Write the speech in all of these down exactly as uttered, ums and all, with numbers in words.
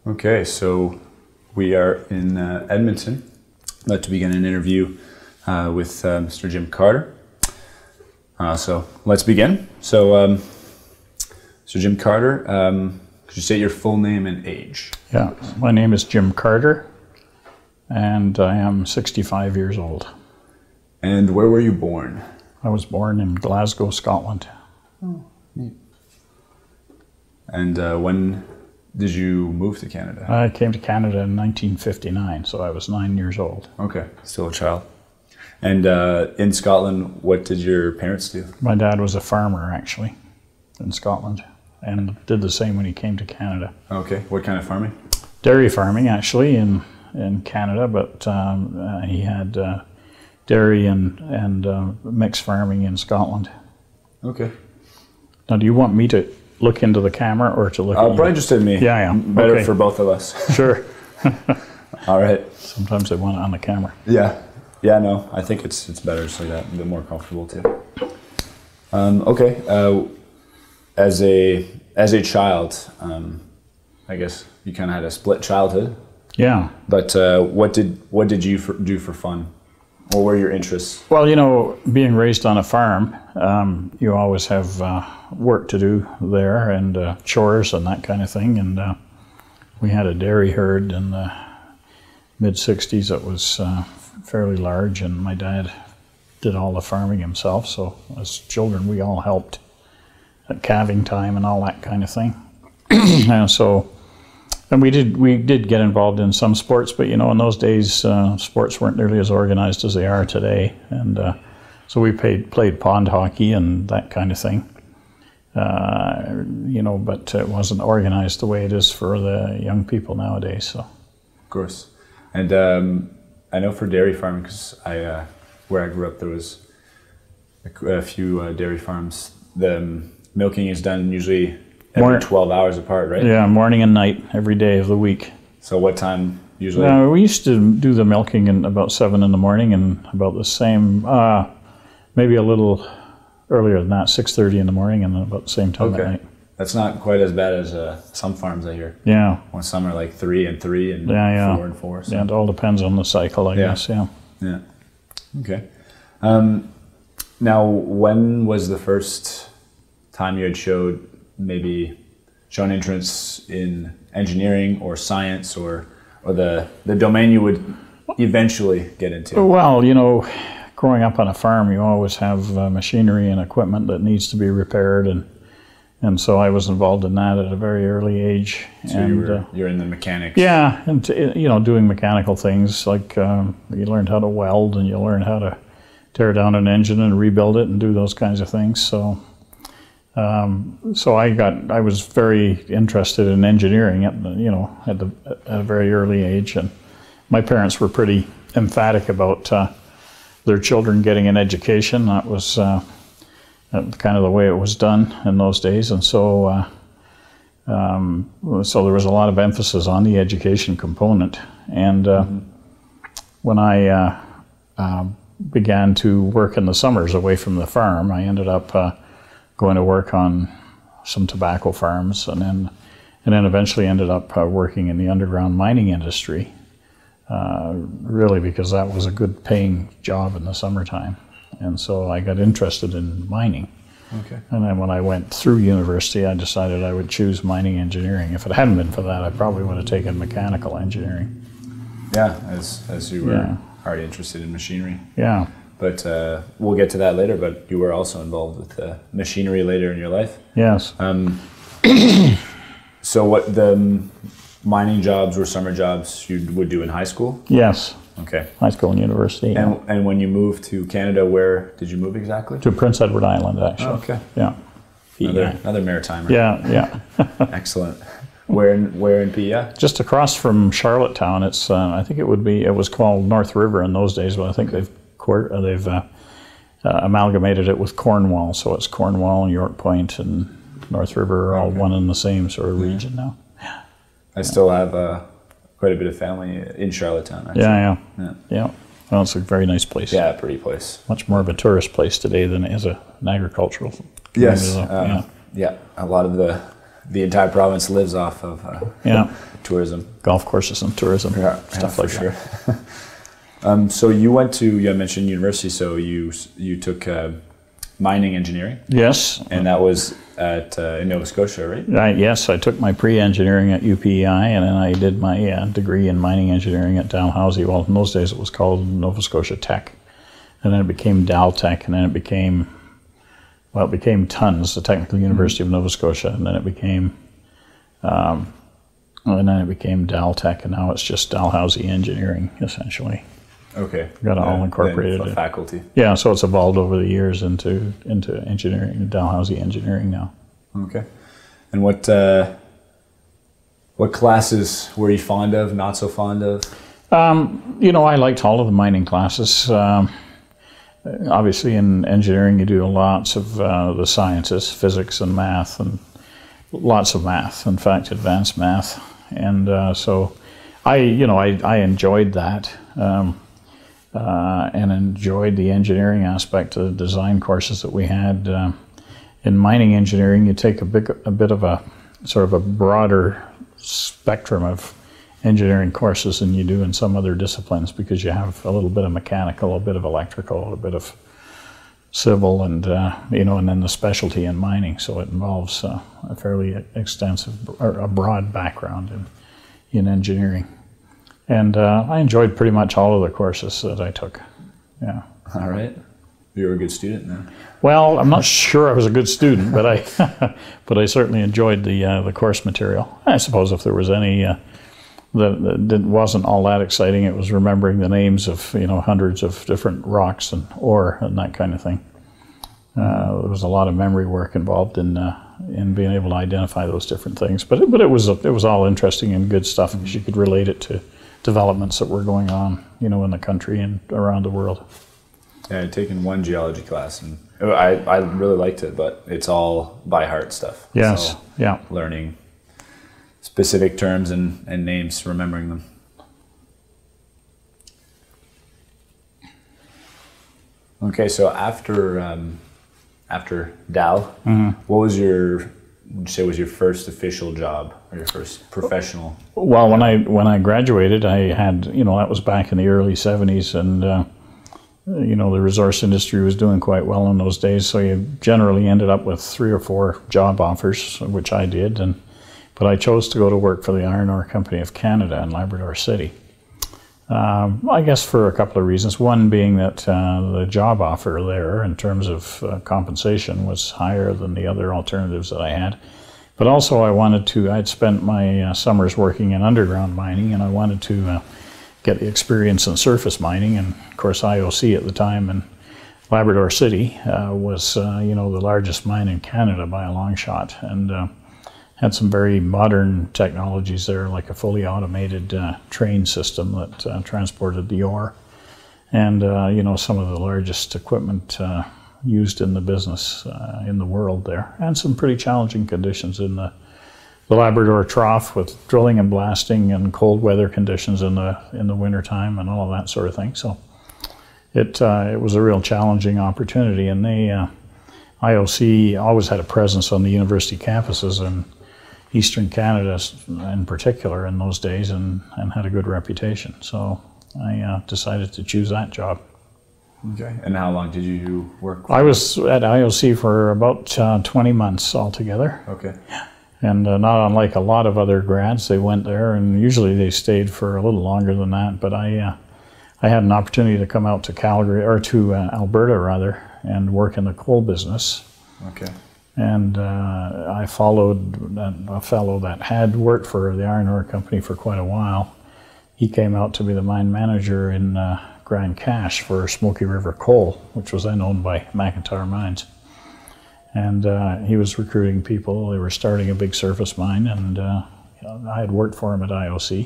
Okay, so we are in uh, Edmonton, about to begin an interview uh, with uh, Mister Jim Carter. Uh, so let's begin. So, um, Mister Jim Carter, um, could you state your full name and age? Yeah, my name is Jim Carter, and I am sixty-five years old. And where were you born? I was born in Glasgow, Scotland. Oh, neat. And uh, when did you move to Canada? I came to Canada in nineteen fifty-nine, so I was nine years old. Okay, still a child. And uh, in Scotland, what did your parents do? My dad was a farmer, actually, in Scotland, and did the same when he came to Canada. Okay, what kind of farming? Dairy farming, actually, in, in Canada, but um, uh, he had uh, dairy and, and uh, mixed farming in Scotland. Okay. Now, do you want me to look into the camera or to look uh, at probably you? just at me. Yeah, yeah. Better Okay. for both of us. Sure. All right. Sometimes they want it on the camera. Yeah. Yeah, no, I think it's it's better just like that, a bit more comfortable too. Um, okay. Uh, as a as a child, um, I guess you kind of had a split childhood. Yeah. But uh, what did what did you for, do for fun? What were your interests? Well, you know, being raised on a farm, um, you always have uh, work to do there and uh, chores and that kind of thing. And uh, we had a dairy herd in the mid sixties that was uh, fairly large, and my dad did all the farming himself. So as children, we all helped at calving time and all that kind of thing. And so, and we did we did get involved in some sports, but you know, in those days, uh, sports weren't nearly as organized as they are today. And uh, so we played played pond hockey and that kind of thing. Uh, you know, but it wasn't organized the way it is for the young people nowadays. So, of course, and um, I know for dairy farming, because I uh, where I grew up, there was a, a few uh, dairy farms. The um, milking is done usually every More, twelve hours apart, right? Yeah, morning and night, every day of the week. So what time usually? Uh, we used to do the milking in about seven in the morning, and about the same, uh, maybe a little earlier than that, six thirty in the morning, and about the same time Okay. at night. That's not quite as bad as uh, some farms I hear. Yeah. Well, some are like three and three and Yeah, yeah. four and four. So. Yeah, it all depends on the cycle, I Yeah. guess, yeah. Yeah. Okay. Um, now, when was the first time you had showed maybe shown interest in engineering or science or or the the domain you would eventually get into? Well, you know, growing up on a farm, you always have uh, machinery and equipment that needs to be repaired, and and so I was involved in that at a very early age. So and, you were, uh, you're in the mechanics. yeah, and t- you know, doing mechanical things like um, you learned how to weld, and you learn how to tear down an engine and rebuild it and do those kinds of things. So, um, so I got I was very interested in engineering at the, you know at the at a very early age, and my parents were pretty emphatic about uh, their children getting an education. That was uh, kind of the way it was done in those days, and so uh, um, so there was a lot of emphasis on the education component. And uh, mm-hmm. when I uh, uh, began to work in the summers away from the farm, I ended up uh, going to work on some tobacco farms, and then and then eventually ended up uh, working in the underground mining industry. Uh, really, because that was a good paying job in the summertime. And so I got interested in mining. Okay. And then when I went through university, I decided I would choose mining engineering. If it hadn't been for that, I probably would have taken mechanical engineering. Yeah, as, as you were Yeah. already interested in machinery. Yeah. But uh, we'll get to that later, but you were also involved with uh, machinery later in your life. Yes. Um, so what the um, mining jobs were summer jobs you would do in high school? Yes. Okay. High school and university. And, Yeah. and when you moved to Canada, where did you move exactly? To Prince Edward Island, actually. Oh, okay. Yeah. Another, Yeah. another maritime. Yeah, yeah. Excellent. Where in, where in P E A? Just across from Charlottetown. It's uh, I think it would be, it was called North River in those days, but I think they've court, uh, they've uh, uh, amalgamated it with Cornwall. So it's Cornwall, York Point, and North River are all Okay. one in the same sort of Yeah. region now. I still have uh, quite a bit of family in Charlottetown, actually. Yeah, yeah, Yeah. yeah. Well, it's a very nice place. Yeah, pretty place. Much more of a tourist place today than it is a, an agricultural. Yes. community, Um, yeah. yeah, a lot of the the entire province lives off of uh, yeah. tourism. Golf courses and tourism, yeah, stuff yeah, like sure. that. um, so you went to, you mentioned university, so you you took uh, mining engineering? Yes. And that was at uh, in Nova Scotia, right? I, yes, I took my pre-engineering at U P E I, and then I did my uh, degree in mining engineering at Dalhousie. Well, in those days it was called Nova Scotia Tech, and then it became Daltech, and then it became, well, it became T U N S, the Technical University mm-hmm. of Nova Scotia, and then it became, um, and then it became Daltech, and now it's just Dalhousie Engineering, essentially. Okay. Got it all incorporated. The faculty. Yeah, so it's evolved over the years into into engineering, Dalhousie Engineering now. Okay. And what uh, what classes were you fond of, not so fond of? Um, you know, I liked all of the mining classes. Um, obviously, in engineering, you do lots of uh, the sciences, physics and math, and lots of math. In fact, advanced math. And uh, so, I, you know, I, I enjoyed that. Um, Uh, and enjoyed the engineering aspect of the design courses that we had. Uh, in mining engineering, you take a, big, a bit of a sort of a broader spectrum of engineering courses than you do in some other disciplines, because you have a little bit of mechanical, a bit of electrical, a bit of civil, and uh, you know, and then the specialty in mining. So it involves uh, a fairly extensive, or a broad background in in engineering. And uh, I enjoyed pretty much all of the courses that I took. Yeah. All right. You were a good student then. Well, I'm not sure I was a good student, but I, but I certainly enjoyed the uh, the course material. I suppose if there was any uh, that, that wasn't all that exciting, it was remembering the names of you know hundreds of different rocks and ore and that kind of thing. Uh, there was a lot of memory work involved in uh, in being able to identify those different things. But it, but it was it was all interesting and good stuff, because you could relate it to developments that were going on, you know, in the country and around the world. Yeah, I'd taken one geology class, and I, I really liked it, but it's all by heart stuff. Yes, so yeah. Learning specific terms and, and names, remembering them. Okay, so after um, after Dal, mm-hmm. what was your, would you say was your first official job, or your first professional? Well, when I when I graduated, I had, you know, that was back in the early seventies, and uh, you know, the resource industry was doing quite well in those days. So you generally ended up with three or four job offers, which I did, and but I chose to go to work for the Iron Ore Company of Canada in Labrador City. Um, I guess for a couple of reasons. One being that uh, the job offer there, in terms of uh, compensation, was higher than the other alternatives that I had. But also I wanted to, I'd spent my uh, summers working in underground mining, and I wanted to uh, get the experience in surface mining. And of course I O C at the time in Labrador City uh, was, uh, you know, the largest mine in Canada by a long shot. And uh, had some very modern technologies there, like a fully automated uh, train system that uh, transported the ore, and uh, you know, some of the largest equipment uh, used in the business uh, in the world there, and some pretty challenging conditions in the, the Labrador Trough, with drilling and blasting and cold weather conditions in the in the winter time and all of that sort of thing. So it uh, it was a real challenging opportunity, and they uh, I O C always had a presence on the university campuses in Eastern Canada in particular in those days, and, and had a good reputation. So I uh, decided to choose that job. Okay. And how long did you work for? I was at I O C for about uh, twenty months altogether. Okay. And uh, not unlike a lot of other grads, they went there, and usually they stayed for a little longer than that. But I, uh, I had an opportunity to come out to Calgary, or to uh, Alberta rather, and work in the coal business. Okay. And uh, I followed a fellow that had worked for the Iron Ore Company for quite a while. He came out to be the mine manager in uh, Grand Cache for Smoky River Coal, which was then owned by McIntyre Mines. And uh, he was recruiting people. They were starting a big surface mine, and uh, I had worked for him at I O C.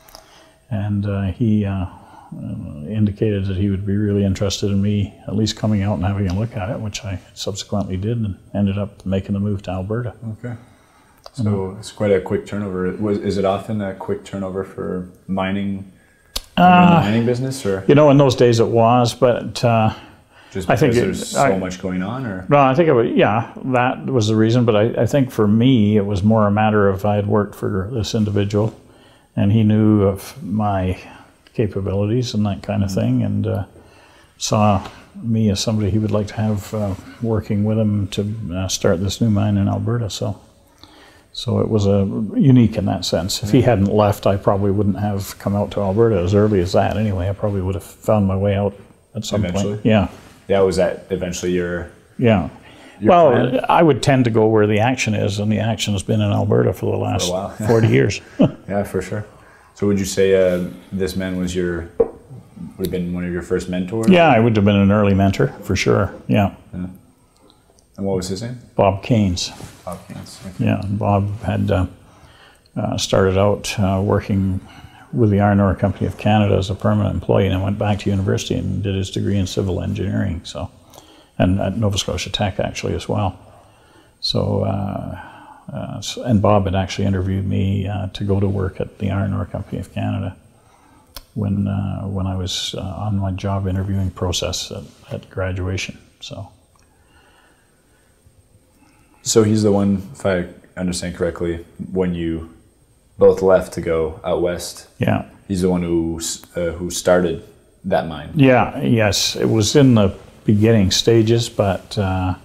And uh, he uh, indicated that he would be really interested in me at least coming out and having a look at it, which I subsequently did, and ended up making the move to Alberta. Okay. So mm-hmm. It's quite a quick turnover. Was, is it often a quick turnover for mining, uh, in the mining business? Or? You know, in those days it was, but uh, Just I because think it, there's so I, much going on, or? No, I think it was, yeah, that was the reason. But I, I think for me, it was more a matter of I had worked for this individual, and he knew of my capabilities and that kind of mm-hmm. thing, and uh, saw me as somebody he would like to have uh, working with him to uh, start this new mine in Alberta. So, so it was a unique in that sense. If he hadn't left, I probably wouldn't have come out to Alberta as early as that. Anyway, I probably would have found my way out at some eventually. point. Yeah. Yeah, was that eventually your yeah? Your well, plan? I would tend to go where the action is, and the action has been in Alberta for the last for a while. forty years. Yeah, for sure. So would you say uh, this man was your would have been one of your first mentors? Yeah, I would have been an early mentor for sure. Yeah. yeah. And what was his name? Bob Keynes. Bob Keynes. Okay. Yeah, Bob had uh, uh, started out uh, working with the Iron Ore Company of Canada as a permanent employee, and then went back to university and did his degree in civil engineering. So, and at Nova Scotia Tech actually as well. So, uh, uh, and Bob had actually interviewed me uh, to go to work at the Iron Ore Company of Canada when uh, when I was uh, on my job interviewing process at, at graduation. So, so he's the one, if I understand correctly, when you both left to go out west. Yeah. He's the one who uh, who started that mine. Yeah, yes. It was in the beginning stages, but uh,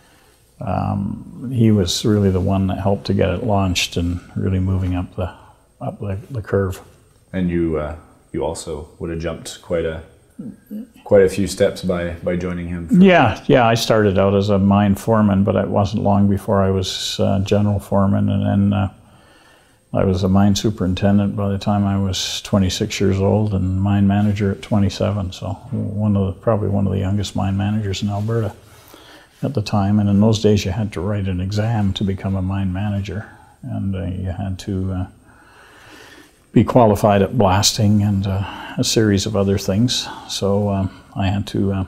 um, he was really the one that helped to get it launched and really moving up the up the, the curve. And you uh, you also would have jumped quite a quite a few steps by by joining him. Yeah, yeah. I started out as a mine foreman, but it wasn't long before I was uh, general foreman, and then uh, I was a mine superintendent by the time I was twenty-six years old, and mine manager at twenty-seven. So one of the, probably one of the youngest mine managers in Alberta at the time. And in those days, you had to write an exam to become a mine manager, and uh, you had to uh, be qualified at blasting and uh, a series of other things. So um, I had to, uh,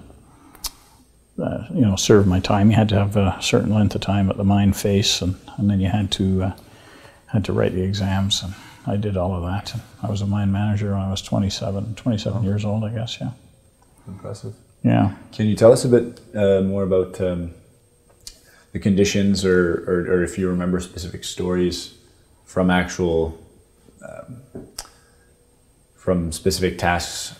uh, you know, serve my time. You had to have a certain length of time at the mine face, and, and then you had to. Uh, had to write the exams, and I did all of that. And I was a mine manager when I was twenty-seven, twenty-seven oh. years old, I guess, yeah. Impressive. Yeah. Can you tell us a bit uh, more about um, the conditions, or, or, or if you remember specific stories from actual, um, from specific tasks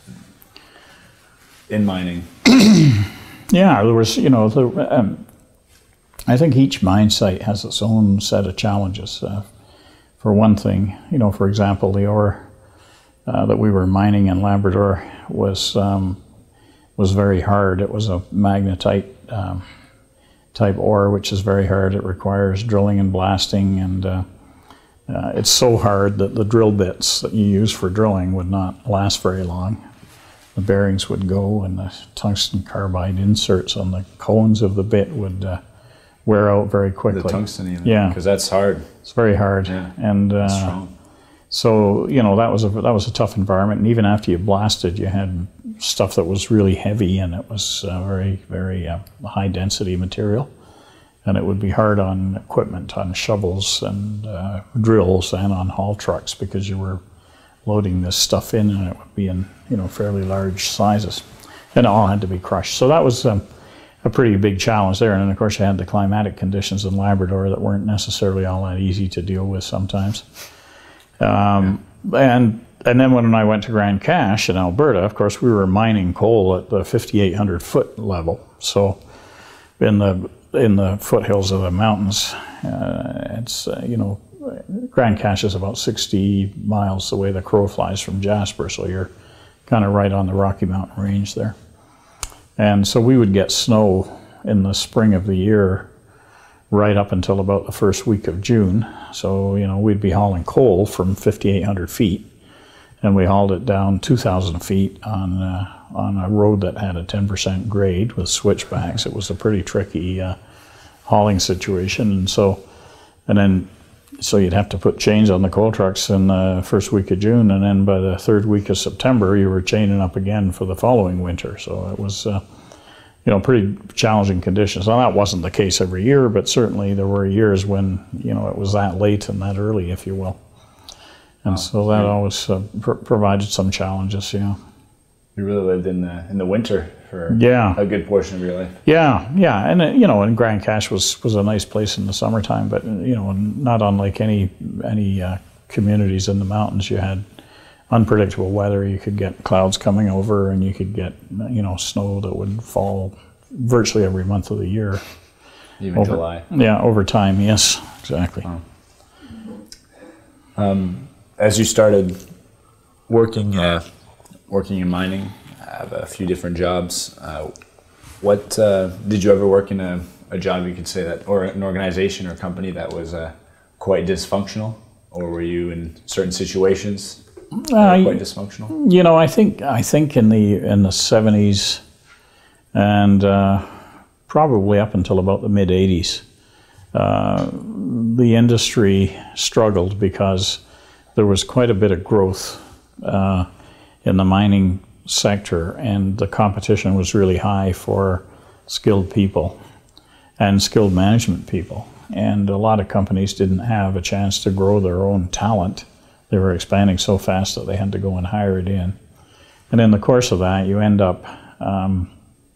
in mining? Yeah, there was, you know, the, um, I think each mine site has its own set of challenges. Uh, For one thing, you know, for example, the ore uh, that we were mining in Labrador was um, was very hard. It was a magnetite um, type ore, which is very hard. It requires drilling and blasting, and uh, uh, it's so hard that the drill bits that you use for drilling would not last very long. The bearings would go, and the tungsten carbide inserts on the cones of the bit would uh, wear out very quickly. The tungsten, even. Yeah, because that's hard. It's very hard, yeah. and uh, strong. So you know that was a that was a tough environment. And even after you blasted, you had stuff that was really heavy, and it was uh, very very uh, high density material, and it would be hard on equipment, on shovels and uh, drills, and on haul trucks, because you were loading this stuff in, and it would be in you know fairly large sizes, and it all had to be crushed. So that was. Um, a pretty big challenge there, and then of course you had the climatic conditions in Labrador that weren't necessarily all that easy to deal with sometimes. Um, yeah. And and then when I went to Grande Cache in Alberta, of course we were mining coal at the fifty-eight hundred foot level. So in the in the foothills of the mountains, uh, it's uh, you know Grande Cache is about sixty miles the way the crow flies from Jasper, so you're kind of right on the Rocky Mountain range there. And so we would get snow in the spring of the year right up until about the first week of June. So, you know, we'd be hauling coal from fifty-eight hundred feet, and we hauled it down two thousand feet on, uh, on a road that had a ten percent grade with switchbacks. It was a pretty tricky uh, hauling situation. And so, and then, so you'd have to put chains on the coal trucks in the first week of June, and then by the third week of September, you were chaining up again for the following winter. So it was, uh, you know, pretty challenging conditions. Now that wasn't the case every year, but certainly there were years when, you know, it was that late and that early, if you will. And wow. so that always uh, pr provided some challenges, you know. You really lived in the in the winter for yeah. a good portion of your life. Yeah, yeah, and uh, you know, and Grand Cache was was a nice place in the summertime, but you know, not unlike any any uh, communities in the mountains. You had unpredictable weather. You could get clouds coming over, and you could get you know snow that would fall virtually every month of the year. Even over, July. Yeah, over time. Yes, exactly. Wow. Um, as you started working. Uh, Working in mining, I have a few different jobs. Uh, what uh, did you ever work in a, a job you could say that, or an organization or company that was uh, quite dysfunctional, or were you in certain situations that were quite dysfunctional? You know, I think I think in the in the seventies and uh, probably up until about the mid eighties, uh, the industry struggled because there was quite a bit of growth. Uh, in the mining sector, and the competition was really high for skilled people and skilled management people. And a lot of companies didn't have a chance to grow their own talent. They were expanding so fast that they had to go and hire it in. And in the course of that, you end up um,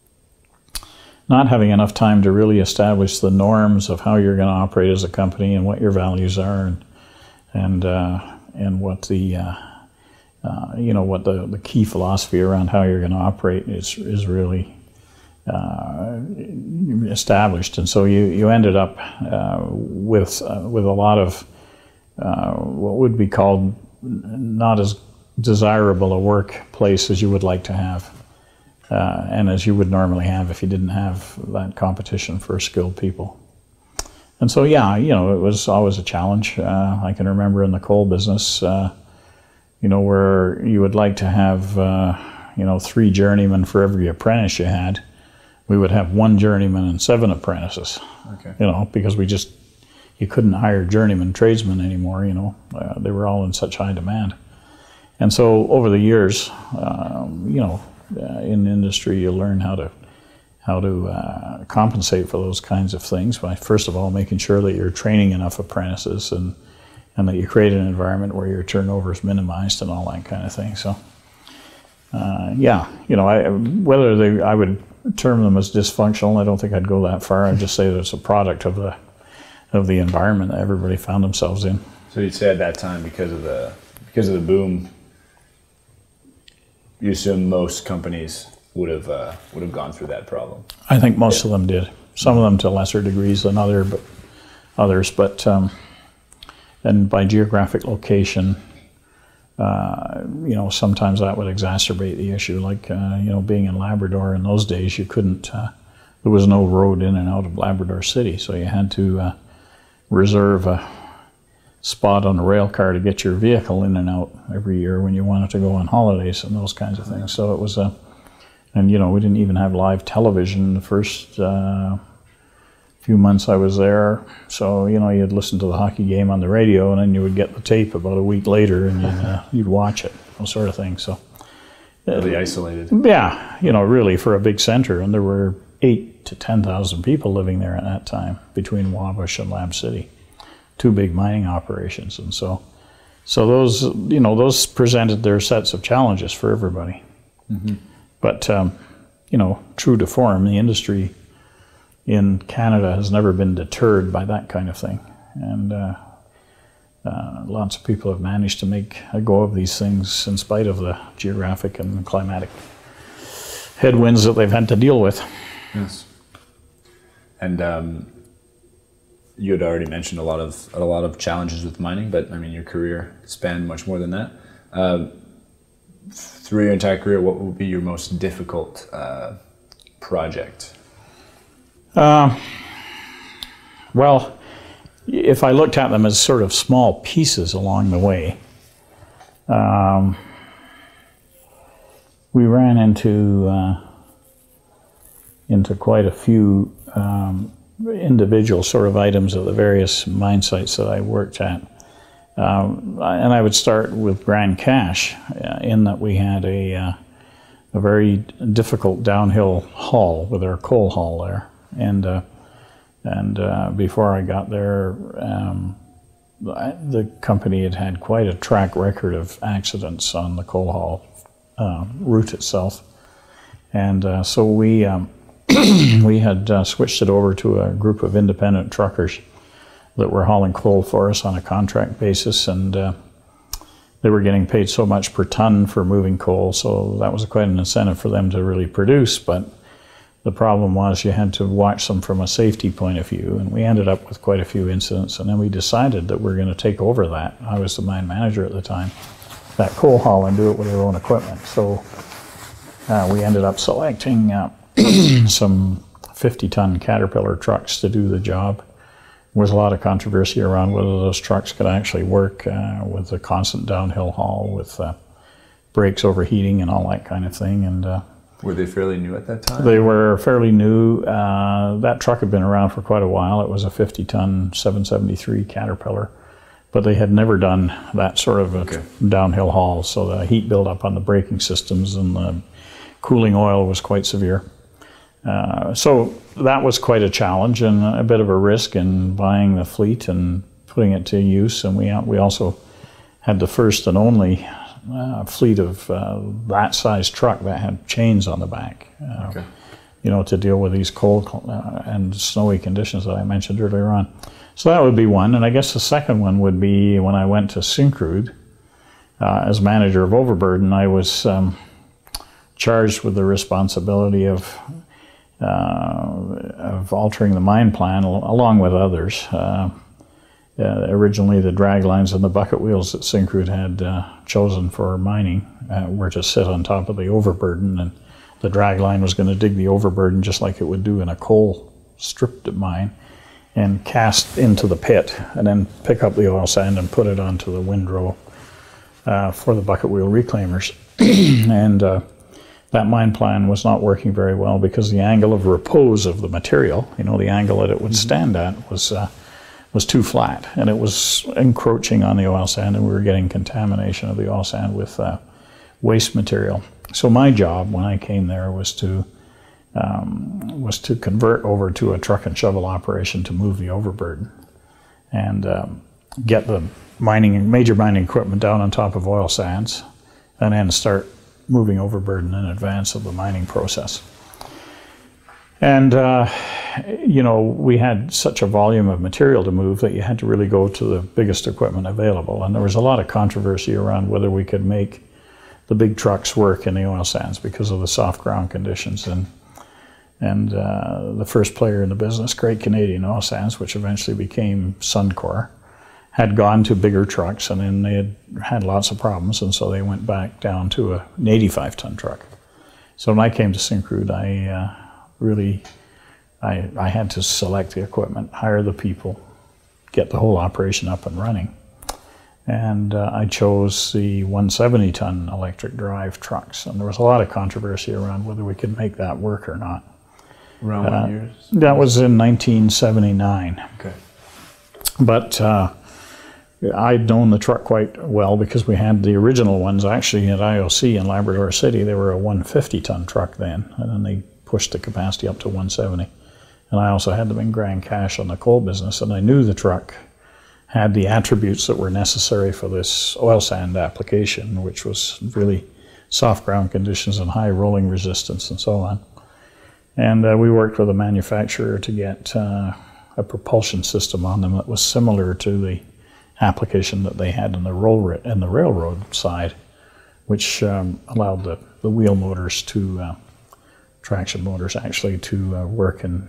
not having enough time to really establish the norms of how you're going to operate as a company and what your values are, and and, uh, and what the uh, Uh, you know, what the, the key philosophy around how you're going to operate is is really uh, established. And so you, you ended up uh, with, uh, with a lot of uh, what would be called not as desirable a workplace as you would like to have, uh, and as you would normally have if you didn't have that competition for skilled people. And so, yeah, you know, it was always a challenge. Uh, I can remember in the coal business, uh, you know, where you would like to have, uh, you know, three journeymen for every apprentice you had. We would have one journeyman and seven apprentices. Okay. You know, because we just, you couldn't hire journeyman tradesmen anymore, you know. Uh, they were all in such high demand. And so over the years, um, you know, uh, in the industry you learn how to, how to uh, compensate for those kinds of things by, first of all, making sure that you're training enough apprentices, and and that you create an environment where your turnover is minimized and all that kind of thing. So, uh, yeah, you know, I, whether they, I would term them as dysfunctional, I don't think I'd go that far. I'd just say that it's a product of the of the environment that everybody found themselves in. So you'd say at that time, because of the because of the boom, you assume most companies would have uh, would have gone through that problem. I think most yeah. of them did. Some of them to lesser degrees than other, but others, but. Um, And by geographic location, uh, you know, sometimes that would exacerbate the issue. Like, uh, you know, being in Labrador in those days, you couldn't, uh, there was no road in and out of Labrador City, so you had to uh, reserve a spot on a rail car to get your vehicle in and out every year when you wanted to go on holidays and those kinds of things. So it was a, and you know, we didn't even have live television the first uh, few months I was there, so you know, you'd listen to the hockey game on the radio, and then you would get the tape about a week later, and you'd, uh, you'd watch it, those sort of things. So, really isolated. Yeah, you know, really for a big center, and there were eight to ten thousand people living there at that time between Wabash and Lab City, two big mining operations, and so, so those, you know, those presented their sets of challenges for everybody. Mm-hmm. But um, you know, true to form, the industry in Canada has never been deterred by that kind of thing, and uh, uh, lots of people have managed to make a go of these things in spite of the geographic and climatic headwinds that they've had to deal with. Yes. And um, you had already mentioned a lot of a lot of challenges with mining, but I mean, your career spanned much more than that. Uh, through your entire career, what would be your most difficult uh, project? Uh, well, if I looked at them as sort of small pieces along the way, um, we ran into uh, into quite a few um, individual sort of items at the various mine sites that I worked at. Um, and I would start with Grand Cache, uh, in that we had a, uh, a very difficult downhill haul with our coal haul there. And uh, and uh, before I got there, um, the company had had quite a track record of accidents on the coal haul uh, route itself. And uh, so we um, we had uh, switched it over to a group of independent truckers that were hauling coal for us on a contract basis, and uh, they were getting paid so much per ton for moving coal, so that was quite an incentive for them to really produce. But the problem was you had to watch them from a safety point of view, and we ended up with quite a few incidents, and then we decided that we we're going to take over that. I was the mine manager at the time, that coal haul, and do it with our own equipment. So uh, we ended up selecting uh, some fifty ton Caterpillar trucks to do the job. There was a lot of controversy around whether those trucks could actually work uh, with the constant downhill haul, with uh, brakes overheating and all that kind of thing. And uh, were they fairly new at that time? They were fairly new. Uh, that truck had been around for quite a while. It was a fifty ton seven seventy-three Caterpillar, but they had never done that sort of a okay. downhill haul. So the heat buildup on the braking systems and the cooling oil was quite severe. Uh, so that was quite a challenge and a bit of a risk in buying the fleet and putting it to use. And we we also had the first and only uh, fleet of uh, that size truck that had chains on the back, uh, okay. you know, to deal with these cold uh, and snowy conditions that I mentioned earlier on. So that would be one. And I guess the second one would be when I went to Syncrude uh, as manager of overburden. I was um, charged with the responsibility of Uh, of altering the mine plan along with others. Uh, uh, originally the drag lines and the bucket wheels that Syncrude had uh, chosen for mining uh, were to sit on top of the overburden, and the drag line was going to dig the overburden just like it would do in a coal stripped mine and cast into the pit and then pick up the oil sand and put it onto the windrow uh, for the bucket wheel reclaimers. and uh, That mine plan was not working very well because the angle of repose of the material, you know, the angle that it would stand at, was uh, was too flat, and it was encroaching on the oil sand, and we were getting contamination of the oil sand with uh, waste material. So my job when I came there was to um, was to convert over to a truck and shovel operation to move the overburden and um, get the mining major mining equipment down on top of oil sands, and then start moving overburden in advance of the mining process. And, uh, you know, we had such a volume of material to move that you had to really go to the biggest equipment available. And there was a lot of controversy around whether we could make the big trucks work in the oil sands because of the soft ground conditions. And, and uh, the first player in the business, Great Canadian Oil Sands, which eventually became Suncor, had gone to bigger trucks, and then they had had lots of problems, and so they went back down to an eighty-five ton truck. So when I came to Syncrude, I uh, really, I, I had to select the equipment, hire the people, get the whole operation up and running. And uh, I chose the one seventy ton electric drive trucks, and there was a lot of controversy around whether we could make that work or not. Around uh, what years? That was in nineteen seventy-nine. Okay. But uh, I'd known the truck quite well because we had the original ones actually at I O C in Labrador City. They were a one fifty ton truck then, and then they pushed the capacity up to one seventy. And I also had them in Grand Cache on the coal business, and I knew the truck had the attributes that were necessary for this oil sand application, which was really soft ground conditions and high rolling resistance and so on. And uh, we worked with a manufacturer to get uh, a propulsion system on them that was similar to the application that they had in the roll in the railroad side, which um, allowed the, the wheel motors to uh, traction motors actually to uh, work in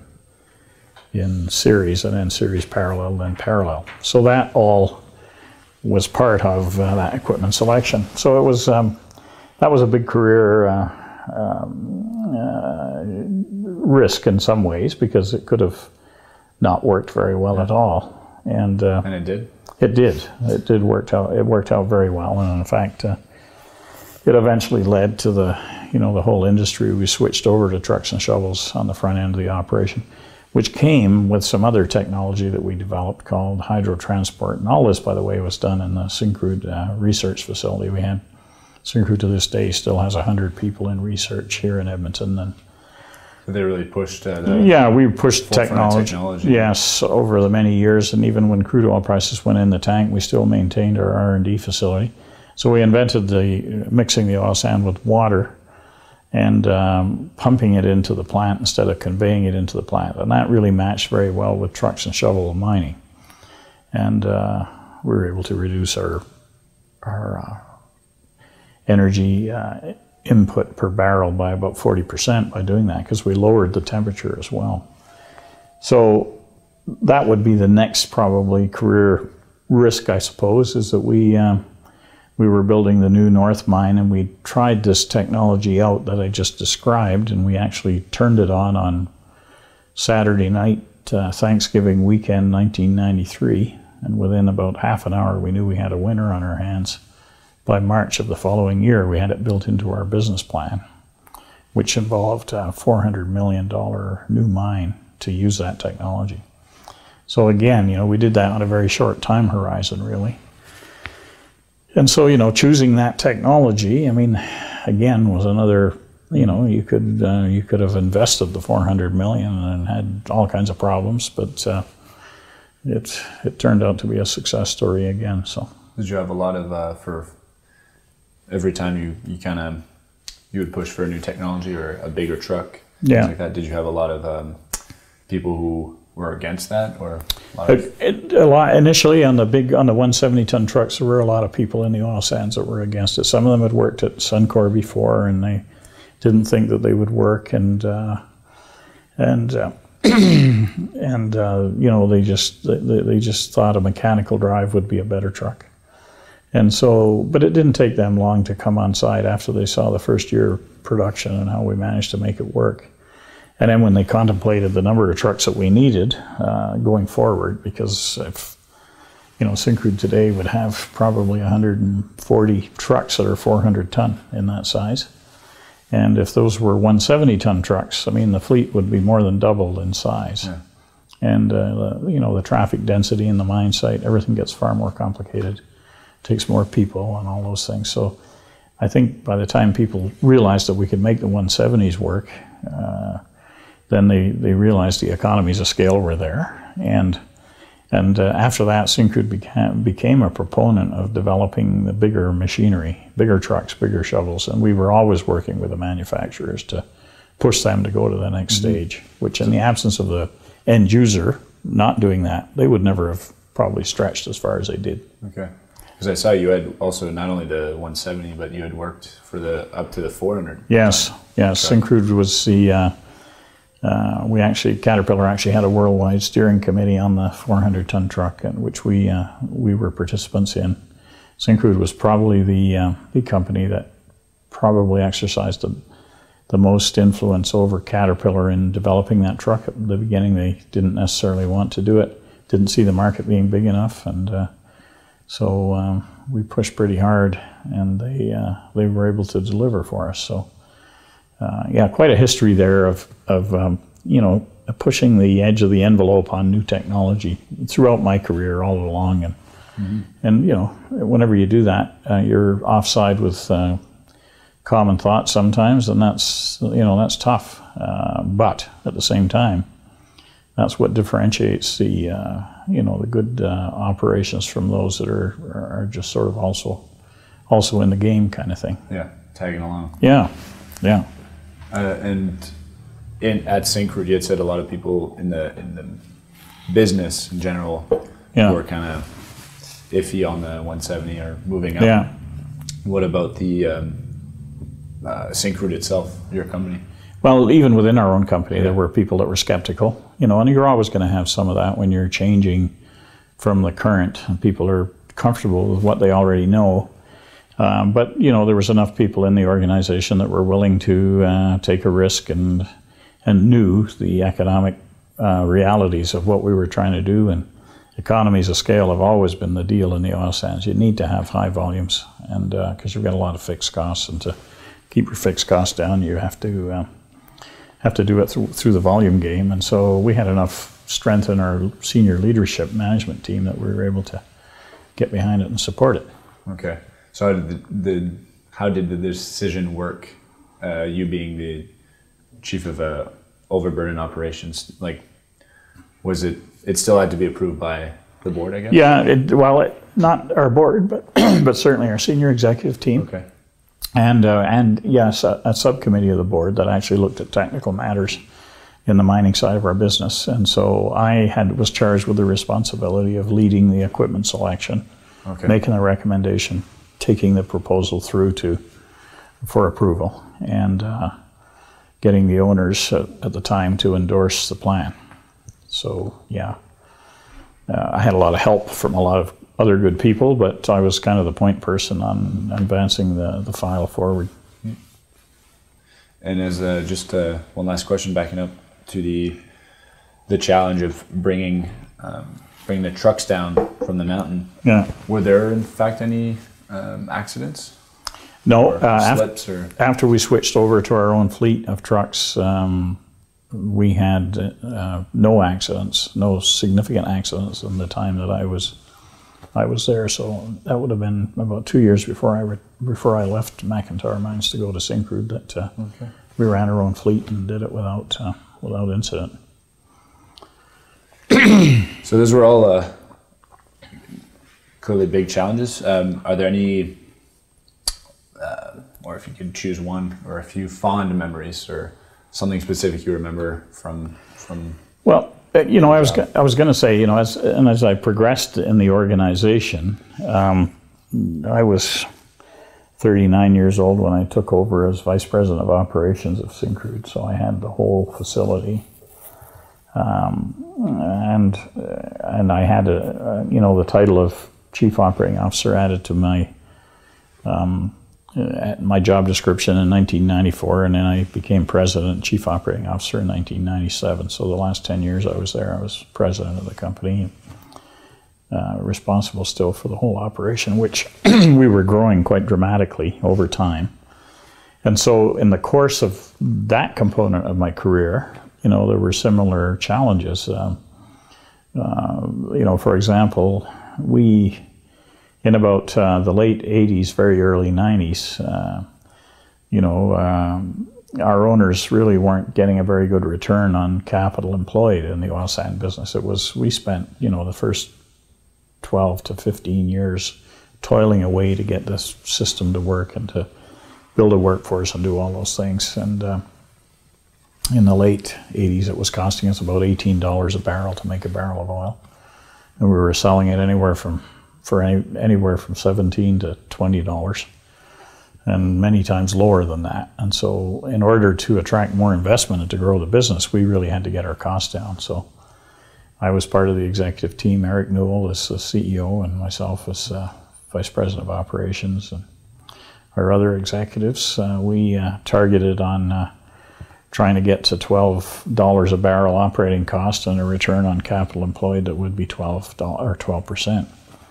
in series, and then series parallel, then parallel. So that all was part of uh, that equipment selection. So it was um, that was a big career uh, um, uh, risk in some ways, because it could have not worked very well at all. And uh, and it did. It did. It did work out. It worked out very well, and in fact, uh, it eventually led to the, you know, the whole industry. We switched over to trucks and shovels on the front end of the operation, which came with some other technology that we developed called hydro transport. And all this, by the way, was done in the Syncrude uh, research facility. We had Syncrude to this day still has a hundred people in research here in Edmonton, and so they really pushed uh, the yeah, we pushed technology. technology. Yes, over the many years, and even when crude oil prices went in the tank, we still maintained our R and D facility. So we invented the mixing the oil sand with water and um, pumping it into the plant instead of conveying it into the plant. And that really matched very well with trucks and shovel mining. And uh, we were able to reduce our, our uh, energy uh, input per barrel by about forty percent by doing that, because we lowered the temperature as well. So that would be the next probably career risk, I suppose, is that we um, we were building the new North Mine, and we tried this technology out that I just described, and we actually turned it on on Saturday night, uh, Thanksgiving weekend nineteen ninety-three, and within about half an hour we knew we had a winner on our hands. By March of the following year, we had it built into our business plan, which involved a four hundred million dollar new mine to use that technology. So again, you know, we did that on a very short time horizon, really. And so, you know, choosing that technology, I mean, again, was another, you know, you could uh, you could have invested the four hundred million and had all kinds of problems, but uh, it it turned out to be a success story again. So did you have a lot of uh, for every time you you kind of you would push for a new technology or a bigger truck, yeah, things like that? Did you have a lot of um, people who were against that, or a lot of... it, it, a lot, initially on the big on the one seventy ton trucks, there were a lot of people in the oil sands that were against it. Some of them had worked at Suncor before, and they didn't think that they would work, and uh, and uh, and uh, you know, they just they, they just thought a mechanical drive would be a better truck. And so, but it didn't take them long to come on side after they saw the first year of production and how we managed to make it work. And then when they contemplated the number of trucks that we needed uh, going forward, because if, you know, Syncrude today would have probably one hundred forty trucks that are four hundred ton in that size. And if those were one seventy ton trucks, I mean, the fleet would be more than doubled in size. Yeah. And, uh, the, you know, the traffic density in the mine site, everything gets far more complicated. It takes more people and all those things. So I think by the time people realized that we could make the one seventies work, uh, then they, they realized the economies of scale were there. And and uh, after that, Syncrude became, became a proponent of developing the bigger machinery, bigger trucks, bigger shovels. And we were always working with the manufacturers to push them to go to the next mm-hmm. stage, which in the absence of the end user not doing that, they would never have probably stretched as far as they did. Okay. Because I saw you had also not only the one seventy, but you had worked for the up to the four hundred. Yes, yes. Syncrude was the... Uh, Uh, we actually, Caterpillar actually had a worldwide steering committee on the four hundred ton truck, and which we uh, we were participants in. Syncrude was probably the uh, the company that probably exercised the, the most influence over Caterpillar in developing that truck. At the beginning, they didn't necessarily want to do it, didn't see the market being big enough, and uh, so um, we pushed pretty hard, and they uh, they were able to deliver for us. So. Uh, yeah, quite a history there of, of um, you know, pushing the edge of the envelope on new technology throughout my career all along. And, mm-hmm. and you know, whenever you do that, uh, you're offside with uh, common thought sometimes, and that's, you know, that's tough. Uh, but at the same time, that's what differentiates the, uh, you know, the good uh, operations from those that are, are just sort of also, also in the game kind of thing. Yeah, tagging along. Yeah, yeah. Uh, and in, at Syncrude, you had said a lot of people in the in the business in general yeah. were kind of iffy on the one seventy or moving up. Yeah. What about the um, uh, Syncrude itself, your company? Well, even within our own company, yeah. there were people that were skeptical. You know, and you're always going to have some of that when you're changing from the current, and people are comfortable with what they already know. Um, but, you know, there was enough people in the organization that were willing to uh, take a risk and and knew the economic uh, realities of what we were trying to do. And economies of scale have always been the deal in the oil sands. You need to have high volumes, and because uh, you've got a lot of fixed costs, and to keep your fixed costs down, you have to uh, have to do it through, through the volume game. And so we had enough strength in our senior leadership management team that we were able to get behind it and support it. Okay. So how did the, the how did the decision work? Uh, you being the chief of uh, overburden operations, like, was it? It still had to be approved by the board, I guess? Yeah, it, well, it, not our board, but but certainly our senior executive team. Okay. And, uh, and yes, a, a subcommittee of the board that actually looked at technical matters in the mining side of our business. And so I had was charged with the responsibility of leading the equipment selection, okay. making the recommendation, taking the proposal through to for approval, and uh, getting the owners at, at the time to endorse the plan. So yeah, uh, I had a lot of help from a lot of other good people, but I was kind of the point person on advancing the, the file forward. And as uh, just uh, one last question, backing up to the the challenge of bringing um, bringing the trucks down from the mountain. Yeah. Were there in fact any um, accidents? No. Or uh, slips after, or after we switched over to our own fleet of trucks, um, we had uh, no accidents, no significant accidents in the time that I was I was there. So that would have been about two years before I re before I left McIntyre Mines to go to Syncrude. That uh, okay. we ran our own fleet and did it without uh, without incident. So those were all uh, clearly big challenges. Um, are there any, uh, or if you could choose one or a few fond memories or something specific you remember from from? Well, you know, I was I was going to say, you know, as and as I progressed in the organization, um, I was thirty-nine years old when I took over as vice president of operations of Syncrude. So I had the whole facility. Um, and uh, and I had a, uh, you know, the title of chief operating officer added to my um, uh, my job description in nineteen ninety-four, and then I became president and chief operating officer in nineteen ninety-seven. So the last ten years I was there, I was president of the company, uh, responsible still for the whole operation, which we were growing quite dramatically over time. And so in the course of that component of my career, you know, there were similar challenges. Um, uh, you know, for example, we, in about uh, the late eighties, very early nineties, uh, you know, um, our owners really weren't getting a very good return on capital employed in the oil sand business. It was, we spent, you know, the first twelve to fifteen years toiling away to get this system to work and to build a workforce and do all those things. And uh, in the late eighties, it was costing us about eighteen dollars a barrel to make a barrel of oil. And we were selling it anywhere from, for any, anywhere from seventeen to twenty dollars, and many times lower than that. And so in order to attract more investment and to grow the business, we really had to get our costs down. So I was part of the executive team, Eric Newell as the C E O, and myself as uh, vice president of operations, and our other executives. Uh, we uh, targeted on uh, trying to get to twelve dollars a barrel operating cost and a return on capital employed that would be twelve or twelve percent.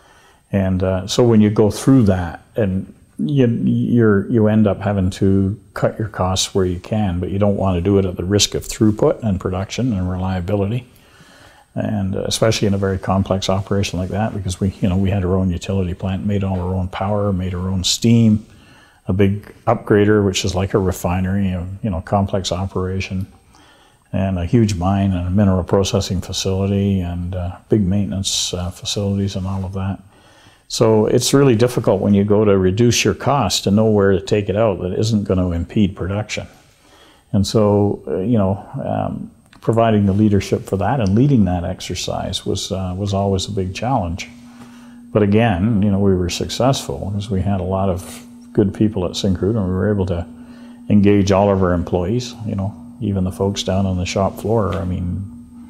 And uh, so when you go through that, and you you're, you end up having to cut your costs where you can, but you don't want to do it at the risk of throughput and production and reliability. And especially in a very complex operation like that, because we, you know, we had our own utility plant, made all our own power, made our own steam, a big upgrader, which is like a refinery, a, you know, complex operation, and a huge mine and a mineral processing facility and uh, big maintenance uh, facilities and all of that. So it's really difficult when you go to reduce your cost to know where to take it out that isn't going to impede production. And so, uh, you know, um, providing the leadership for that and leading that exercise was uh, was always a big challenge. But again, you know, we were successful because we had a lot of good people at Syncrude, and we were able to engage all of our employees, you know, even the folks down on the shop floor. I mean,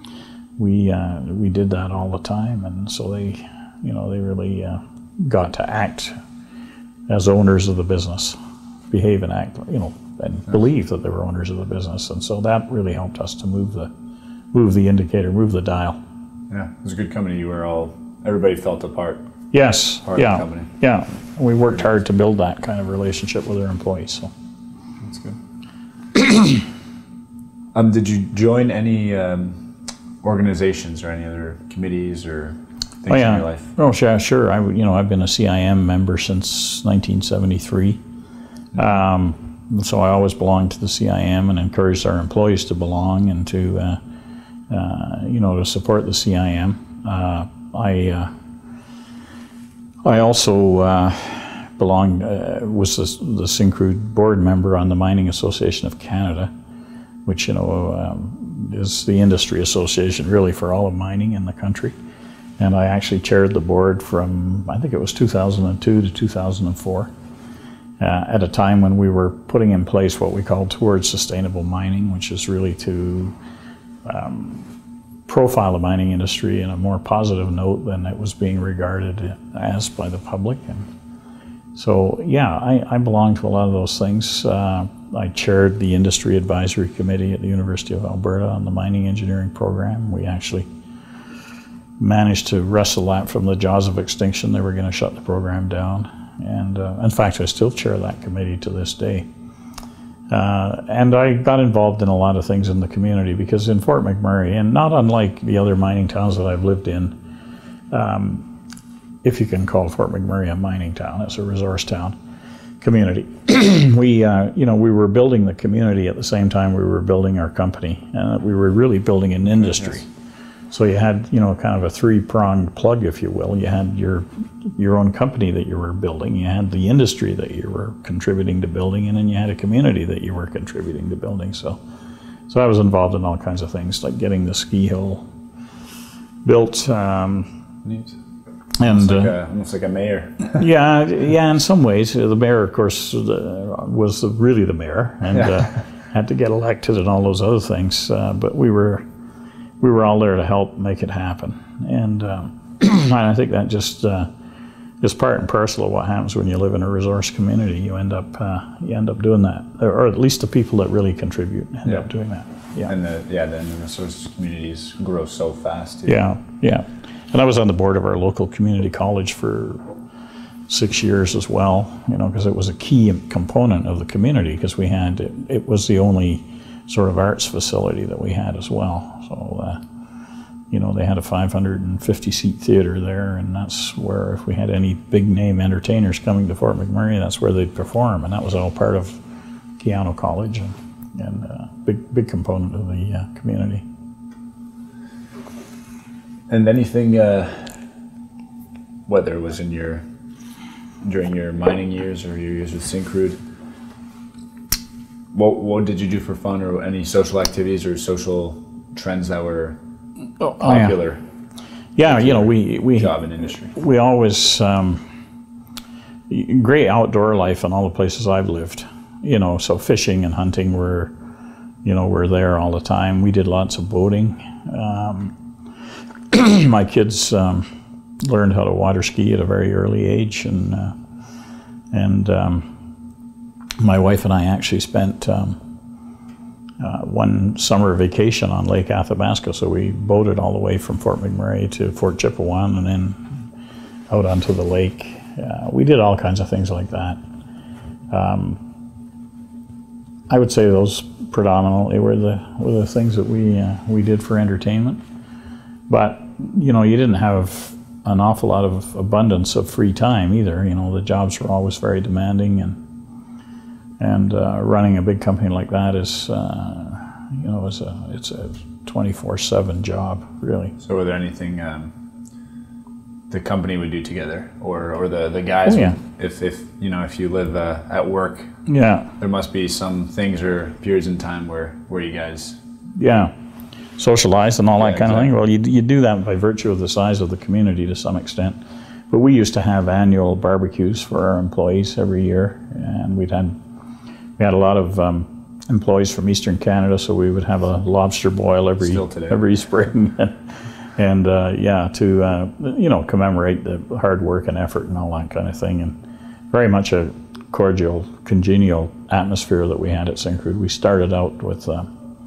we uh, we did that all the time, and so they, you know, they really uh, got to act as owners of the business, behave and act, you know, and yes. believe that they were owners of the business, and so that really helped us to move the move the indicator, move the dial. Yeah, it was a good company. You were all, everybody felt a part. Yes, part yeah, of the company. yeah. We worked hard to build that kind of relationship with our employees. So that's good. um, did you join any um, organizations or any other committees or things oh, yeah. in your life? Oh, sure, sure. I, you know, I've been a C I M member since nineteen seventy-three. Um, so I always belonged to the C I M and encouraged our employees to belong and to, uh, uh, you know, to support the C I M. Uh, I uh, I also uh, belonged uh, was the, the Syncrude board member on the Mining Association of Canada, which you know um, is the industry association really for all of mining in the country. And I actually chaired the board from I think it was two thousand two to two thousand four. Uh, at a time when we were putting in place what we call Towards Sustainable Mining, which is really to um, profile the mining industry in a more positive note than it was being regarded as by the public. And so, yeah, I, I belong to a lot of those things. Uh, I chaired the Industry Advisory Committee at the University of Alberta on the mining engineering program. We actually managed to wrestle that from the jaws of extinction. They were going to shut the program down. And uh, in fact, I still chair that committee to this day. Uh, and I got involved in a lot of things in the community because in Fort McMurray, and not unlike the other mining towns that I've lived in, um, if you can call Fort McMurray a mining town, it's a resource town community. we, uh, you know, we were building the community at the same time we were building our company, and we were really building an industry. Yes. So you had, you know, kind of a three-pronged plug, if you will. You had your your own company that you were building, you had the industry that you were contributing to building, and then you had a community that you were contributing to building. So, so I was involved in all kinds of things, like getting the ski hill built. Um, Neat. And almost like, uh, a, almost like a mayor. yeah, yeah. In some ways, the mayor, of course, uh, was the, really the mayor, and yeah. uh, had to get elected and all those other things. Uh, but we were. We were all there to help make it happen, and, um, and I think that just uh, is part and parcel of what happens when you live in a resource community. You end up uh, you end up doing that, or at least the people that really contribute end yeah. up doing that. Yeah, and the yeah, then the resource communities grow so fast. Too. Yeah, yeah. And I was on the board of our local community college for six years as well. You know, because it was a key component of the community. Because we had it, it was the only sort of arts facility that we had as well. So, uh, you know, they had a five hundred fifty seat theater there, and that's where if we had any big name entertainers coming to Fort McMurray, that's where they'd perform, and that was all part of Keano College, and, and uh, big big component of the uh, community. And anything, uh, whether it was in your during your mining years or your years with Syncrude, What what did you do for fun, or any social activities or social trends that were oh, popular? Yeah, yeah you know, we we job in industry. We always um, great outdoor life in all the places I've lived. You know, so fishing and hunting were, you know, were there all the time. We did lots of boating. Um, my kids um, learned how to water ski at a very early age, and uh, and. Um, My wife and I actually spent um, uh, one summer vacation on Lake Athabasca, so we boated all the way from Fort McMurray to Fort Chipewyan and then out onto the lake. Uh, we did all kinds of things like that. Um, I would say those predominantly were the were the things that we uh, we did for entertainment. But you know, you didn't have an awful lot of abundance of free time either. You know, the jobs were always very demanding, and. And uh, running a big company like that is, uh, you know, it's a it's a twenty-four seven job, really. So, were there anything um, the company would do together, or or the the guys? Oh, yeah. Would, if if you know if you live uh, at work, yeah, there must be some things or periods in time where where you guys, yeah, socialize and all that yeah, kind exactly. of thing. Well, you you do that by virtue of the size of the community to some extent. But we used to have annual barbecues for our employees every year, and we'd had. We had a lot of um, employees from Eastern Canada, so we would have a lobster boil every every spring, and uh, yeah, to uh, you know commemorate the hard work and effort and all that kind of thing, and very much a cordial, congenial atmosphere that we had at Syncrude. We started out with uh,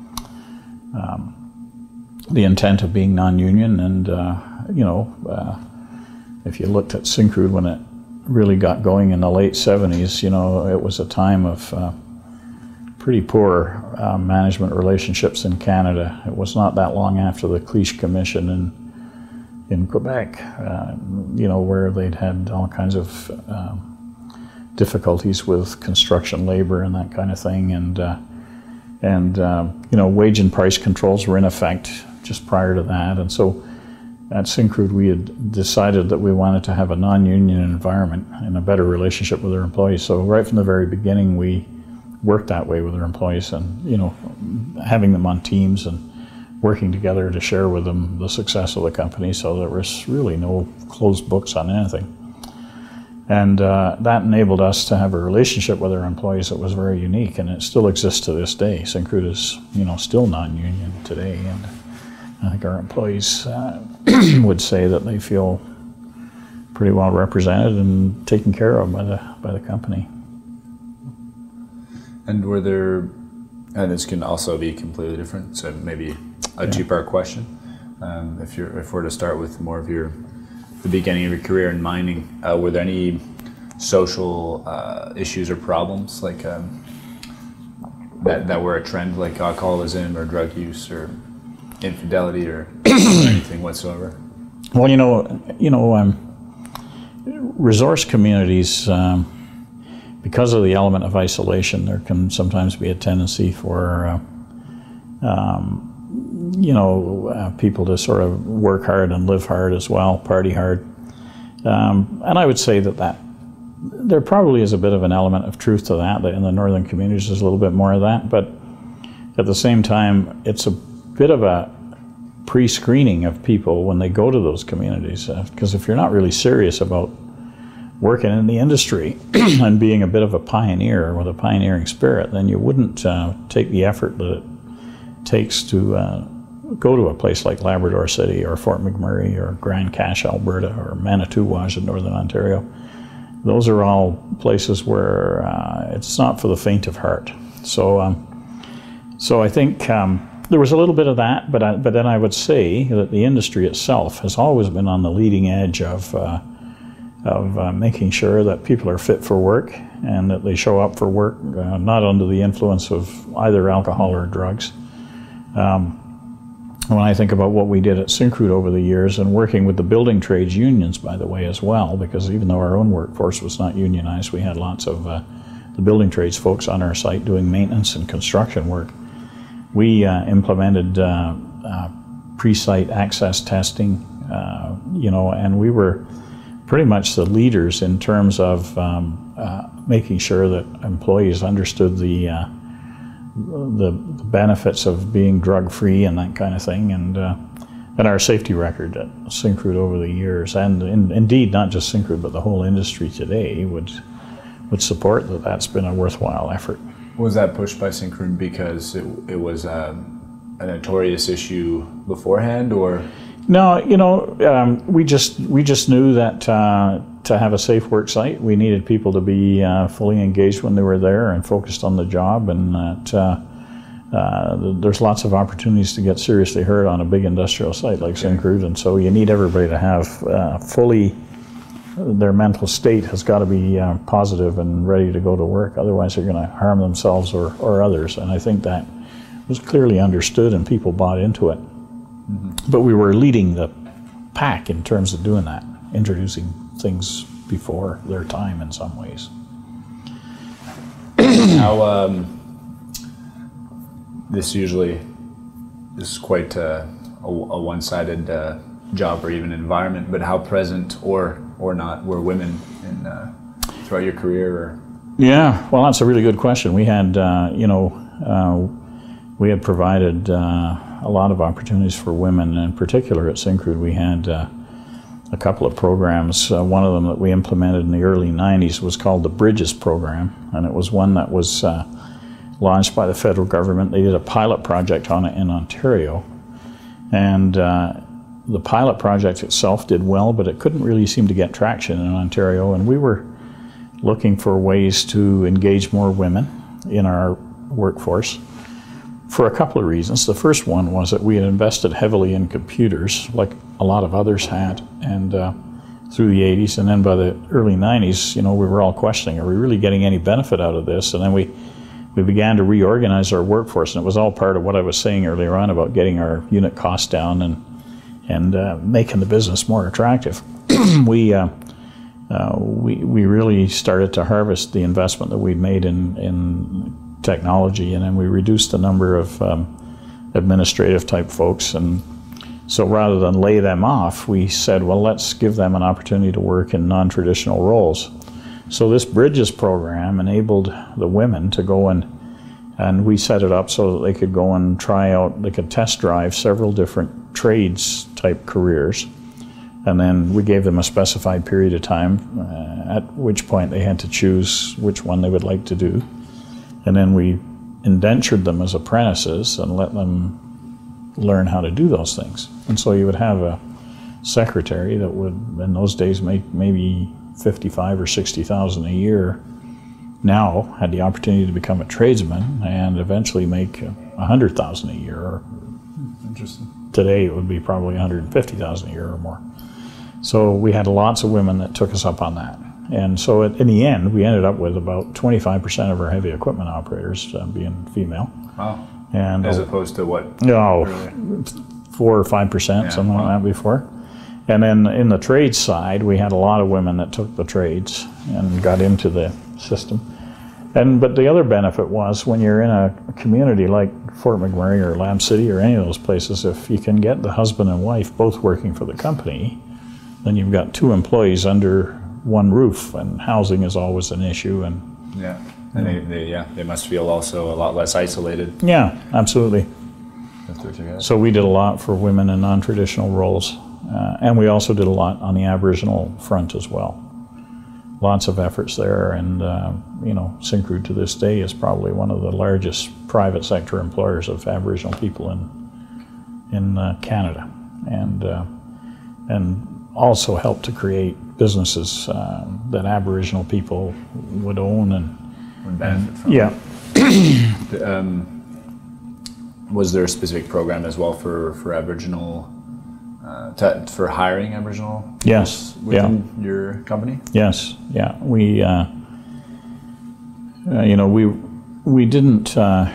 um, the intent of being non-union, and uh, you know, uh, if you looked at Syncrude when it really got going in the late seventies, you know, it was a time of uh, pretty poor uh, management relationships in Canada. It was not that long after the Cliche Commission in in Quebec, uh, you know, where they'd had all kinds of um, difficulties with construction labor and that kind of thing, and uh, and uh, you know, wage and price controls were in effect just prior to that, and so at Syncrude we had decided that we wanted to have a non-union environment and a better relationship with our employees. So right from the very beginning we worked that way with our employees, and you know, having them on teams and working together to share with them the success of the company, so there was really no closed books on anything. And uh, that enabled us to have a relationship with our employees that was very unique, and it still exists to this day. Syncrude is, you know, still non-union today, and I think our employees uh, would say that they feel pretty well represented and taken care of by the by the company. And were there, and this can also be completely different, so maybe a yeah. two-part question. Um, if you're if we're to start with more of your the beginning of your career in mining, uh, were there any social uh, issues or problems like um, that that were a trend, like alcoholism or drug use or infidelity or anything whatsoever? Well, you know, you know, um, resource communities, um, because of the element of isolation, there can sometimes be a tendency for, uh, um, you know, uh, people to sort of work hard and live hard as well, party hard. Um, and I would say that that there probably is a bit of an element of truth to that. That in the northern communities there's a little bit more of that, but at the same time, it's a bit of a pre-screening of people when they go to those communities, because uh, if you're not really serious about working in the industry and being a bit of a pioneer with a pioneering spirit, then you wouldn't uh, take the effort that it takes to uh, go to a place like Labrador City or Fort McMurray or Grand Cache, Alberta, or Manitouwadge in Northern Ontario. Those are all places where uh, it's not for the faint of heart. So, um, so I think um, there was a little bit of that, but I, but then I would say that the industry itself has always been on the leading edge of uh, of uh, making sure that people are fit for work and that they show up for work uh, not under the influence of either alcohol or drugs. Um, when I think about what we did at Syncrude over the years, and working with the building trades unions, by the way, as well, because even though our own workforce was not unionized, we had lots of uh, the building trades folks on our site doing maintenance and construction work. We uh, implemented uh, uh, pre-site access testing, uh, you know, and we were pretty much the leaders in terms of um, uh, making sure that employees understood the, uh, the the benefits of being drug-free and that kind of thing, and uh, and our safety record at Syncrude over the years, and in, indeed not just Syncrude but the whole industry today would would support that. That's been a worthwhile effort. Was that pushed by Syncrude because it, it was um, a notorious issue beforehand, or? No, you know, um, we just we just knew that uh, to have a safe work site, we needed people to be uh, fully engaged when they were there and focused on the job, and that uh, uh, there's lots of opportunities to get seriously hurt on a big industrial site like Syncrude, and so you need everybody to have uh, fully, their mental state has got to be uh, positive and ready to go to work, otherwise they're going to harm themselves or, or others, and I think that was clearly understood and people bought into it. Mm-hmm. But we were leading the pack in terms of doing that, introducing things before their time in some ways. How um, this usually this is quite uh, a, a one-sided uh, job or even environment, but how present or or not were women in uh, throughout your career? Or? Yeah, well, that's a really good question. We had, uh, you know, uh, we had provided uh, a lot of opportunities for women. In particular at Syncrude, we had uh, a couple of programs. Uh, one of them that we implemented in the early nineties was called the Bridges Program, and it was one that was uh, launched by the federal government. They did a pilot project on it in Ontario, and uh, the pilot project itself did well, but it couldn't really seem to get traction in Ontario, and we were looking for ways to engage more women in our workforce for a couple of reasons. The first one was that we had invested heavily in computers, like a lot of others had, and uh, through the eighties, and then by the early nineties, you know, we were all questioning, are we really getting any benefit out of this? And then we, we began to reorganize our workforce, and it was all part of what I was saying earlier on about getting our unit costs down and, and uh, making the business more attractive. we, uh, uh, we, we really started to harvest the investment that we'd made in, in technology, and then we reduced the number of um, administrative type folks, and So rather than lay them off, we said, well, let's give them an opportunity to work in non-traditional roles. So this Bridges program enabled the women to go and, and we set it up so that they could go and try out, they could test drive several different trades type careers. And then we gave them a specified period of time, uh, at which point they had to choose which one they would like to do. And then we indentured them as apprentices and let them learn how to do those things. And so you would have a secretary that would, in those days, make maybe fifty-five or sixty thousand a year. Now had the opportunity to become a tradesman and eventually make a hundred thousand a year. Or interesting. Today it would be probably a hundred and fifty thousand a year or more. So we had lots of women that took us up on that. And so it, in the end, we ended up with about twenty-five percent of our heavy equipment operators uh, being female. Wow. And as opposed to what? No, four or five percent, yeah, something wow. like that before. And then in the trade side, we had a lot of women that took the trades and got into the system. And but the other benefit was when you're in a community like Fort McRae or Lab City or any of those places, if you can get the husband and wife both working for the company, then you've got two employees under one roof, and housing is always an issue. And yeah. And they, they, yeah, they must feel also a lot less isolated. Yeah, absolutely. So we did a lot for women in non-traditional roles. Uh, and we also did a lot on the Aboriginal front as well. Lots of efforts there. And, uh, you know, Syncrude to this day is probably one of the largest private sector employers of Aboriginal people in, in uh, Canada. And, uh, and also helped to create businesses uh, that Aboriginal people would own and would benefit from. Yeah. um, was there a specific program as well for, for Aboriginal, uh, to, for hiring Aboriginal yes. within yeah. your company? Yes, yeah. We, uh, uh, you know, we, we didn't uh,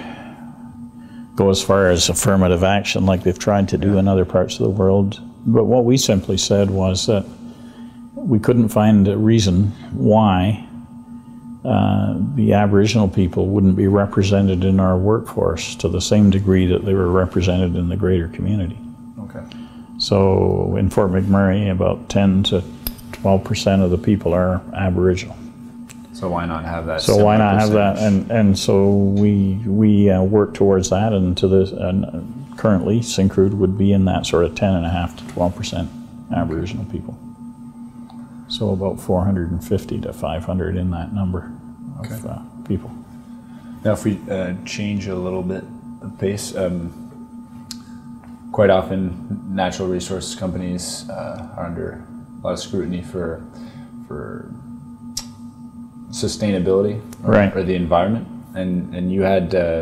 go as far as affirmative action like they've tried to do yeah. in other parts of the world. But what we simply said was that we couldn't find a reason why Uh, the Aboriginal people wouldn't be represented in our workforce to the same degree that they were represented in the greater community. Okay. So in Fort McMurray, about ten to twelve percent of the people are Aboriginal. So why not have that? So why not have that? And and so we we uh, work towards that, and to this, and currently Syncrude would be in that sort of ten and a half to twelve percent Aboriginal people. So about four hundred fifty to five hundred in that number of okay. uh, people. Now if we uh, change a little bit of pace, um, quite often natural resource companies uh, are under a lot of scrutiny for, for sustainability or, right. or the environment. And, and you had uh,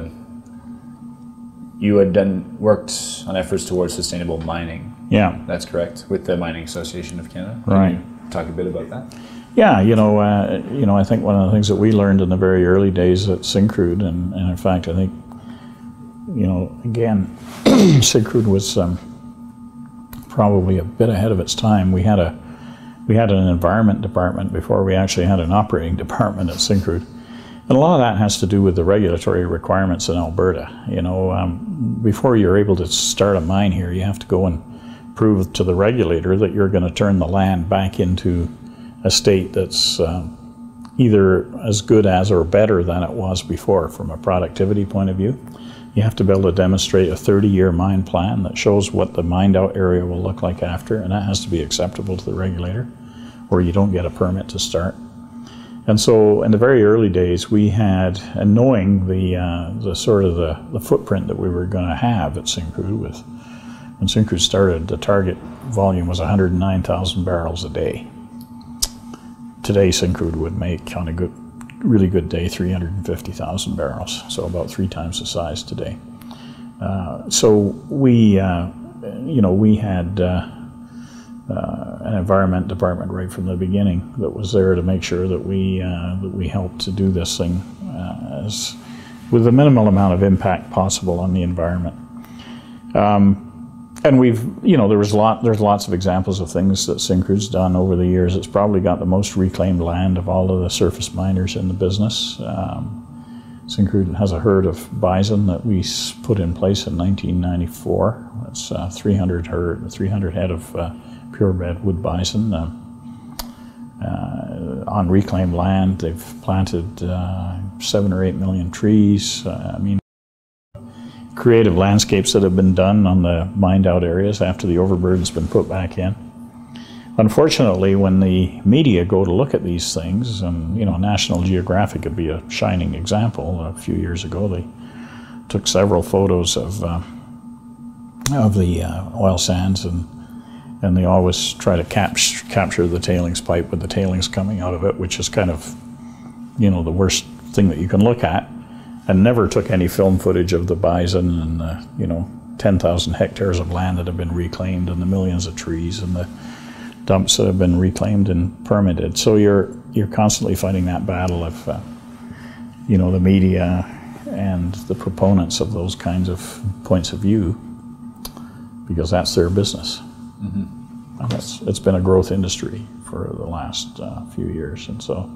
you had done worked on efforts towards sustainable mining. Yeah. That's correct, with the Mining Association of Canada. Right. Talk a bit about that. Yeah, you know, uh, you know, I think one of the things that we learned in the very early days at Syncrude, and, and in fact, I think, you know, again, Syncrude was um, probably a bit ahead of its time. We had a we had an environment department before we actually had an operating department at Syncrude, and a lot of that has to do with the regulatory requirements in Alberta. You know, um, before you're able to start a mine here, you have to go and prove to the regulator that you're going to turn the land back into a state that's uh, either as good as or better than it was before from a productivity point of view. You have to be able to demonstrate a thirty year mine plan that shows what the mined out area will look like after, and that has to be acceptable to the regulator, or you don't get a permit to start. And so in the very early days we had, and knowing the, uh, the sort of the, the footprint that we were going to have at Syncrude with, when Syncrude started, the target volume was one hundred nine thousand barrels a day. Today, Syncrude would make, on a good, really good day, three hundred fifty thousand barrels, so about three times the size today. Uh, so we, uh, you know, we had uh, uh, an environment department right from the beginning that was there to make sure that we uh, that we helped to do this thing uh, as with the minimal amount of impact possible on the environment. Um, And we've, you know, there was a lot, there's lots of examples of things that Syncrude's done over the years. It's probably got the most reclaimed land of all of the surface miners in the business. Um, Syncrude has a herd of bison that we put in place in nineteen ninety-four. That's uh, three hundred herd, three hundred head of uh, purebred wood bison uh, uh, on reclaimed land. They've planted uh, seven or eight million trees. Uh, I mean, creative landscapes that have been done on the mined out areas after the overburden's been put back in. Unfortunately, when the media go to look at these things, and you know, National Geographic would be a shining example. A few years ago, they took several photos of uh, of the uh, oil sands, and and they always try to cap capture the tailings pipe with the tailings coming out of it, which is kind of, you know, the worst thing that you can look at. And never took any film footage of the bison and the, you know, ten thousand hectares of land that have been reclaimed and the millions of trees and the dumps that have been reclaimed and permitted. So you're you're constantly fighting that battle of, uh, you know, the media and the proponents of those kinds of points of view, because that's their business. Mm-hmm. And that's, it's been a growth industry for the last uh, few years, and so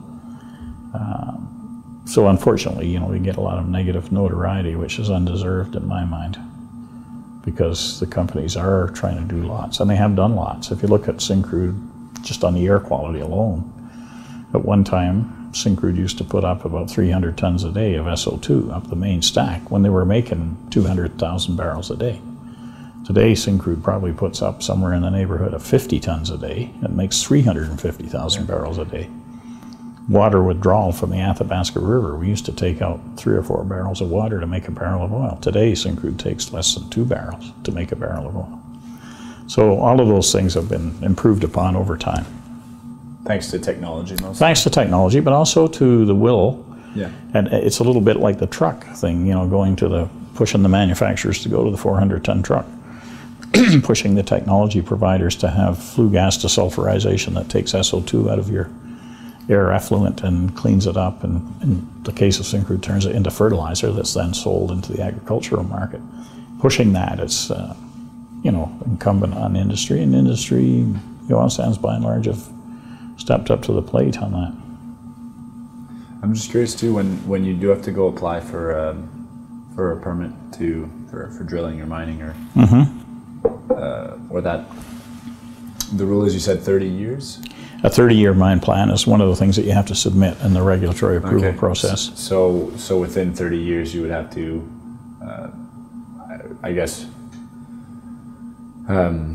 um, so unfortunately, you know, we get a lot of negative notoriety, which is undeserved in my mind, because the companies are trying to do lots, and they have done lots. If you look at Syncrude, just on the air quality alone, at one time, Syncrude used to put up about three hundred tons a day of S O two up the main stack when they were making two hundred thousand barrels a day. Today, Syncrude probably puts up somewhere in the neighborhood of fifty tons a day and makes three hundred fifty thousand barrels a day. Water withdrawal from the Athabasca River, we used to take out three or four barrels of water to make a barrel of oil. Today, Syncrude takes less than two barrels to make a barrel of oil. So all of those things have been improved upon over time. Thanks to technology mostly? Thanks to technology, but also to the will. Yeah. And it's a little bit like the truck thing, you know, going to the, pushing the manufacturers to go to the four hundred ton truck. Pushing the technology providers to have flue gas desulfurization that takes S O two out of your air effluent and cleans it up, and in the case of Syncrude, turns it into fertilizer that's then sold into the agricultural market. Pushing that, it's uh, you know, incumbent on industry, and industry, you know, oil sands by and large have stepped up to the plate on that. I'm just curious too, when when you do have to go apply for um, for a permit to for, for drilling or mining or mm-hmm. uh, or that, the rule is, you said thirty years. A thirty year mine plan is one of the things that you have to submit in the regulatory approval okay. process. So, so within thirty years, you would have to, uh, I, I guess, um,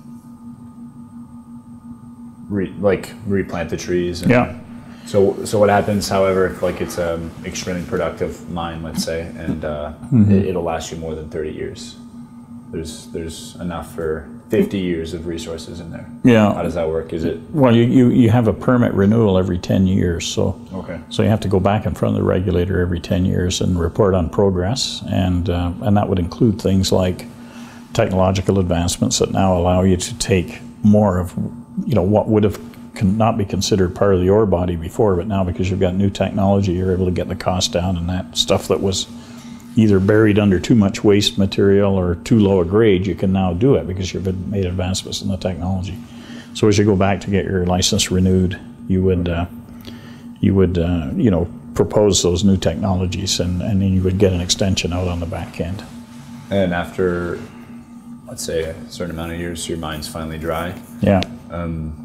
re, like replant the trees. And yeah. So, so what happens, however, if like it's an extremely productive mine, let's say, and uh, mm-hmm. it, it'll last you more than thirty years. There's there's enough for fifty years of resources in there. Yeah. How does that work? Is it? Well, you, you, you have a permit renewal every ten years, so okay. So you have to go back in front of the regulator every ten years and report on progress, and uh, and that would include things like technological advancements that now allow you to take more of, you know, what would have can not be considered part of the ore body before, but now because you've got new technology, you're able to get the cost down, and that stuff that was either buried under too much waste material or too low a grade, you can now do it because you've made advancements in the technology. So as you go back to get your license renewed, you would, uh, you would, uh, you know, propose those new technologies, and, and then you would get an extension out on the back end. And after, let's say, a certain amount of years, your mine's finally dry. Yeah. Um,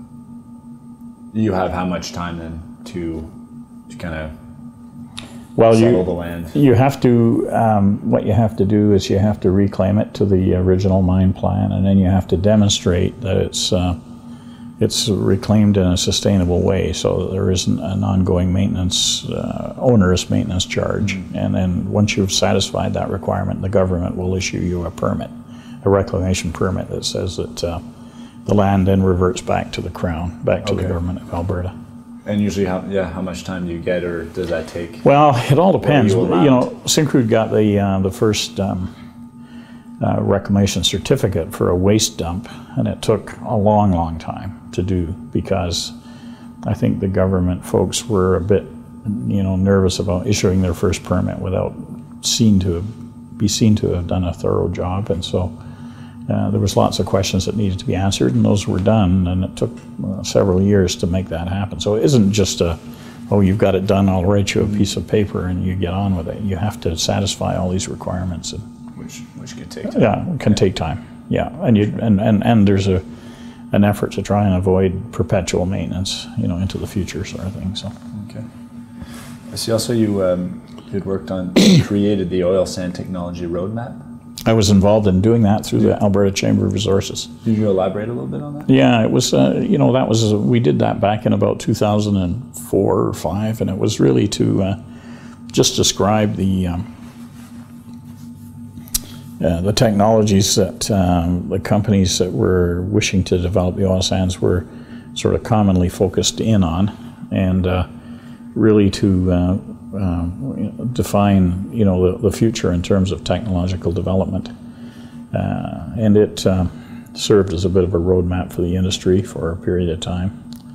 you have how much time then to, to kind of Well, settle you, the land? You have to, um, what you have to do is you have to reclaim it to the original mine plan, and then you have to demonstrate that it's uh, it's reclaimed in a sustainable way, so that there isn't an ongoing maintenance, uh, onerous maintenance charge. Mm-hmm. And then once you've satisfied that requirement, the government will issue you a permit, a reclamation permit that says that uh, the land then reverts back to the Crown, back to okay. the government of Alberta. And usually, how yeah, how much time do you get, or does that take? Well, it all depends. You, you know, Syncrude got the uh, the first um, uh, reclamation certificate for a waste dump, and it took a long, long time to do, because I think the government folks were a bit, you know, nervous about issuing their first permit without seen to have, be seen to have done a thorough job, and so. Uh, there was lots of questions that needed to be answered, and those were done, and it took uh, several years to make that happen. So it isn't just a, oh, you've got it done, I'll write you a piece of paper and you get on with it. You have to satisfy all these requirements. And, which which can take time. Yeah, it can take time. Yeah, and you and, and, and there's a an effort to try and avoid perpetual maintenance, you know, into the future sort of thing. So. Okay. I see also you um, had worked on, created the oil sand technology roadmap. I was involved in doing that through the Alberta Chamber of Resources. Did you elaborate a little bit on that? Yeah, it was, uh, you know, that was, we did that back in about two thousand four or five, and it was really to uh, just describe the um, uh, the technologies that um, the companies that were wishing to develop the oil sands were sort of commonly focused in on, and uh, really to uh, uh, define, you know, the, the future in terms of technological development. Uh, and it uh, served as a bit of a roadmap for the industry for a period of time.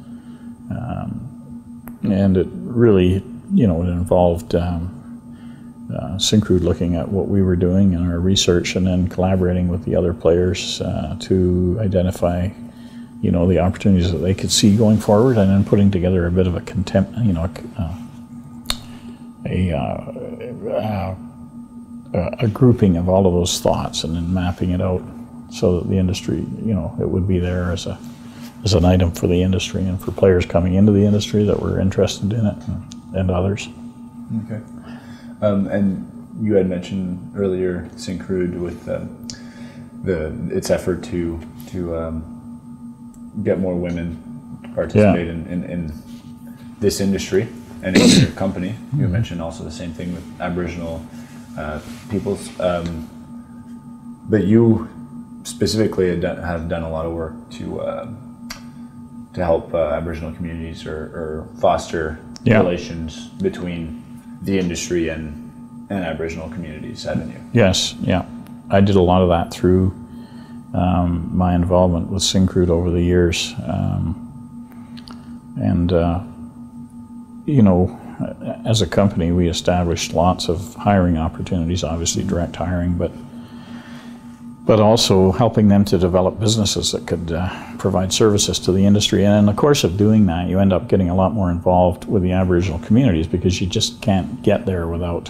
Um, and it really, you know, it involved um, uh, Syncrude looking at what we were doing in our research and then collaborating with the other players uh, to identify, you know, the opportunities that they could see going forward, and then putting together a bit of a contempt, you know, uh, a, uh, uh, a grouping of all of those thoughts and then mapping it out so that the industry, you know, it would be there as a as an item for the industry and for players coming into the industry that were interested in it, and, and others. Okay. Um, and you had mentioned earlier Syncrude with um, the its effort to to um, get more women to participate yeah. in, in, in this industry and in your company. You mm-hmm. mentioned also the same thing with Aboriginal uh, peoples. Um, but you specifically have done, have done a lot of work to uh, to help uh, Aboriginal communities or, or foster yeah. relations between the industry and, and Aboriginal communities, haven't you? Yes, yeah. I did a lot of that through um, my involvement with Syncrude over the years. Um, and, uh, you know, as a company, we established lots of hiring opportunities, obviously direct hiring, but but also helping them to develop businesses that could uh, provide services to the industry. And in the course of doing that, you end up getting a lot more involved with the Aboriginal communities, because you just can't get there without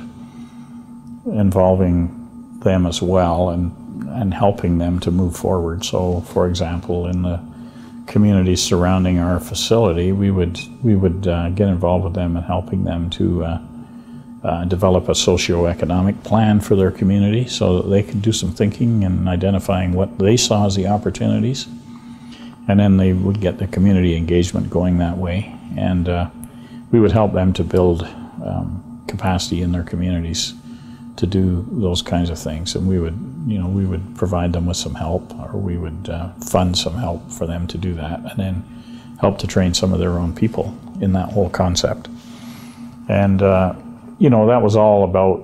involving them as well and, and helping them to move forward. So, for example, in the communities surrounding our facility, we would, we would uh, get involved with them and helping them to uh, Uh, develop a socio-economic plan for their community so that they could do some thinking and identifying what they saw as the opportunities. And then they would get the community engagement going that way. And uh, we would help them to build um, capacity in their communities to do those kinds of things. And we would, you know, we would provide them with some help, or we would uh, fund some help for them to do that, and then help to train some of their own people in that whole concept. And uh, you know, that was all about,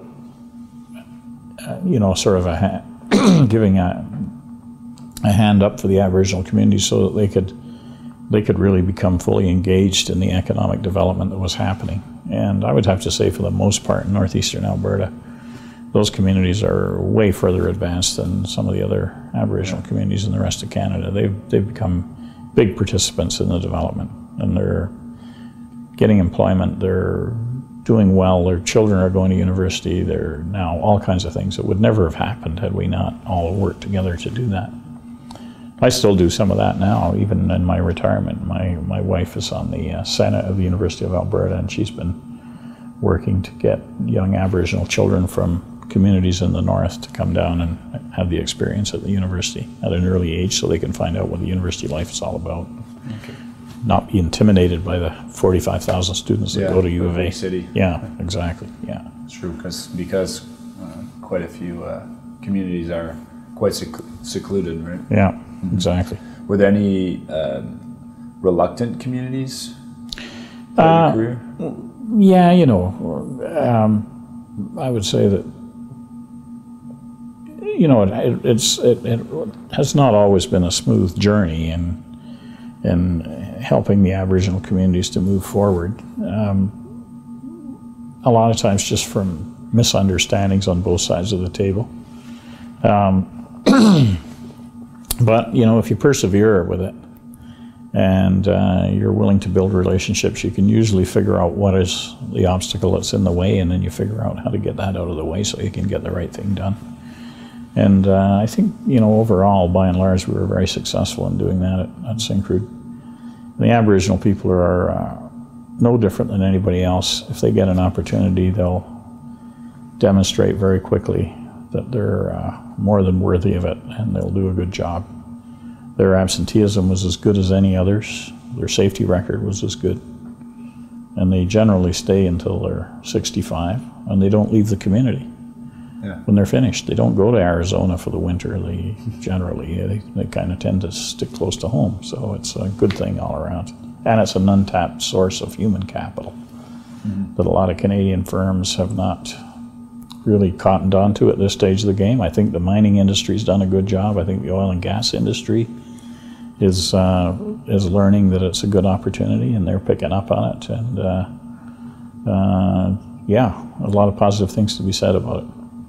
uh, you know, sort of a ha giving a, a hand up for the Aboriginal community so that they could, they could really become fully engaged in the economic development that was happening. And I would have to say, for the most part, in northeastern Alberta, those communities are way further advanced than some of the other Aboriginal communities in the rest of Canada. They've, they've become big participants in the development, and they're getting employment, they're doing well, their children are going to university, they're now all kinds of things that would never have happened had we not all worked together to do that. I still do some of that now, even in my retirement. My, my wife is on the uh, Senate of the University of Alberta, and she's been working to get young Aboriginal children from communities in the north to come down and have the experience at the university at an early age so they can find out what the university life is all about. Okay. Not be intimidated by the forty-five thousand students that yeah, go to U of A. City. Yeah, exactly. Yeah, it's true, because because uh, quite a few uh, communities are quite sec secluded, right? Yeah, mm-hmm. Exactly. Were there any uh, reluctant communities uh, in your career? Yeah, you know, um, I would say that, you know, it, it's it, it has not always been a smooth journey in in helping the Aboriginal communities to move forward. Um, a lot of times just from misunderstandings on both sides of the table. Um, but, you know, if you persevere with it and uh, you're willing to build relationships, you can usually figure out what is the obstacle that's in the way, and then you figure out how to get that out of the way so you can get the right thing done. And uh, I think, you know, overall, by and large, we were very successful in doing that at, at Syncrude. The Aboriginal people are uh, no different than anybody else. If they get an opportunity, they'll demonstrate very quickly that they're uh, more than worthy of it, and they'll do a good job. Their absenteeism was as good as any others. Their safety record was as good. And they generally stay until they're sixty-five, and they don't leave the community. Yeah. When they're finished, they don't go to Arizona for the winter. They generally, they, they kind of tend to stick close to home. So it's a good thing all around. And it's an untapped source of human capital mm-hmm. that a lot of Canadian firms have not really cottoned onto at this stage of the game. I think the mining industry's done a good job. I think the oil and gas industry is uh, is learning that it's a good opportunity, and they're picking up on it. And uh, uh, yeah, a lot of positive things to be said about it.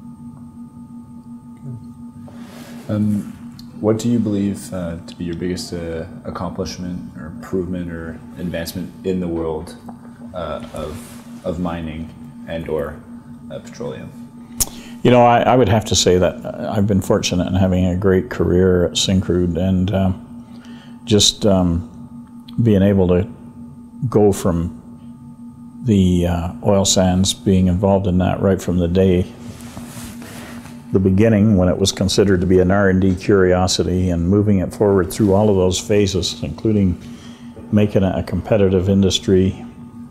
Um, what do you believe uh, to be your biggest uh, accomplishment or improvement or advancement in the world uh, of of mining and or uh, petroleum? You know, I, I would have to say that I've been fortunate in having a great career at Syncrude, and um, just um, being able to go from the uh, oil sands, being involved in that right from the day, the beginning when it was considered to be an R and D curiosity, and moving it forward through all of those phases, including making it a competitive industry,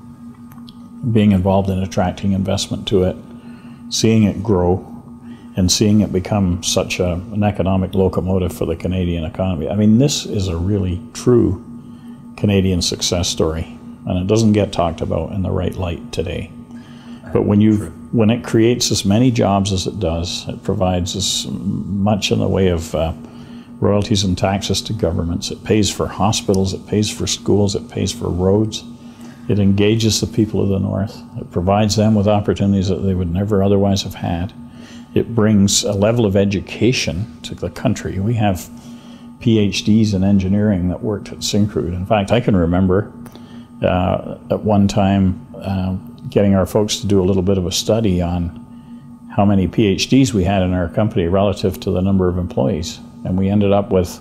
being involved in attracting investment to it, seeing it grow, and seeing it become such a, an economic locomotive for the Canadian economy. I mean, this is a really true Canadian success story, and it doesn't get talked about in the right light today. But when you when it creates as many jobs as it does, it provides as much in the way of uh, royalties and taxes to governments. It pays for hospitals, it pays for schools, it pays for roads. It engages the people of the North. It provides them with opportunities that they would never otherwise have had. It brings a level of education to the country. We have P H Ds in engineering that worked at Syncrude. In fact, I can remember uh, at one time uh, getting our folks to do a little bit of a study on how many P H Ds we had in our company relative to the number of employees. And we ended up with,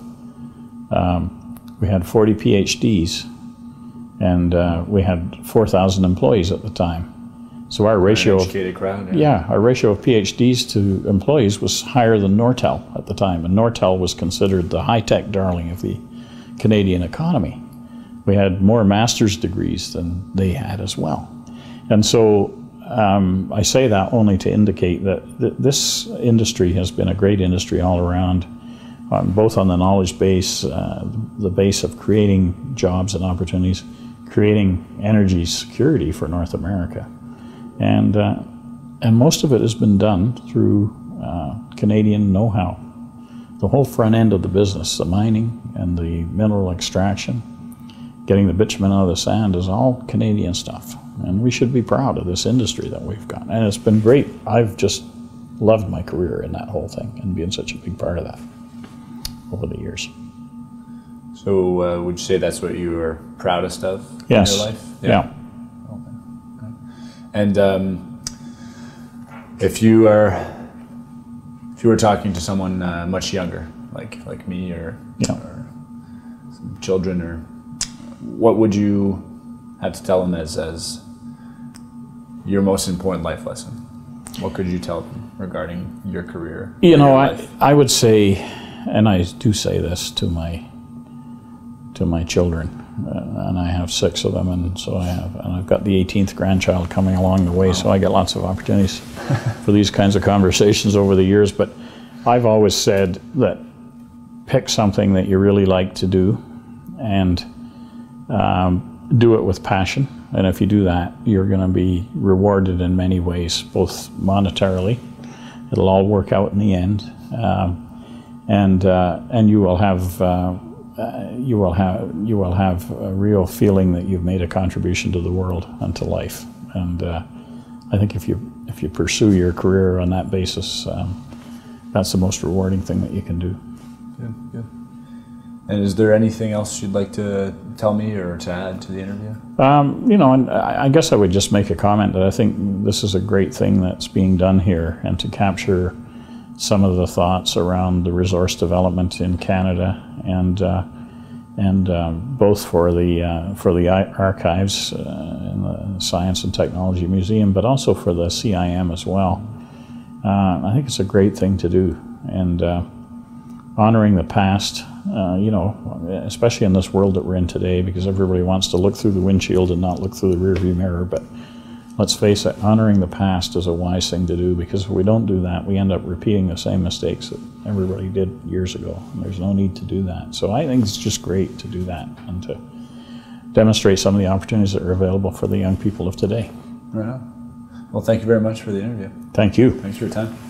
um, we had forty P H Ds, and uh, we had four thousand employees at the time. So our ratio, educated crowd, yeah. yeah, our ratio of P H Ds to employees was higher than Nortel at the time, and Nortel was considered the high-tech darling of the Canadian economy. We had more master's degrees than they had as well, and so um, I say that only to indicate that th this industry has been a great industry all around, um, both on the knowledge base, uh, the base of creating jobs and opportunities, creating energy security for North America. And, uh, and most of it has been done through uh, Canadian know-how. The whole front end of the business, the mining and the mineral extraction, getting the bitumen out of the sand, is all Canadian stuff. And we should be proud of this industry that we've got. And it's been great. I've just loved my career in that whole thing and being such a big part of that over the years. So uh, would you say that's what you were proudest of yes. in your life? Yeah. yeah. And um, if you are, if you were talking to someone uh, much younger, like like me, or, yeah. or some children, or what would you have to tell them as as your most important life lesson? What could you tell them regarding your career? You know, I life? I would say, and I do say this to my to my children. Uh, and I have six of them, and so I have, and I've got the eighteenth grandchild coming along the way. Wow. So I get lots of opportunities for these kinds of conversations over the years. But I've always said that pick something that you really like to do, and um, do it with passion. And if you do that, you're going to be rewarded in many ways, both monetarily. It'll all work out in the end, um, and uh, and you will have. Uh, Uh, you will have you will have a real feeling that you've made a contribution to the world and to life. And uh, I think if you if you pursue your career on that basis, um, that's the most rewarding thing that you can do. Good, good. And is there anything else you'd like to tell me or to add to the interview? Um, you know, and I guess I would just make a comment that I think this is a great thing that's being done here, and to capture some of the thoughts around the resource development in Canada, and uh, and uh, both for the uh, for the archives uh, in the Science and Technology Museum, but also for the C I M as well. Uh, I think it's a great thing to do, and uh, honoring the past. Uh, you know, especially in this world that we're in today, because everybody wants to look through the windshield and not look through the rearview mirror. But let's face it, honoring the past is a wise thing to do, because if we don't do that, we end up repeating the same mistakes that everybody did years ago. And there's no need to do that. So I think it's just great to do that and to demonstrate some of the opportunities that are available for the young people of today. Right on. Well, thank you very much for the interview. Thank you. Thanks for your time.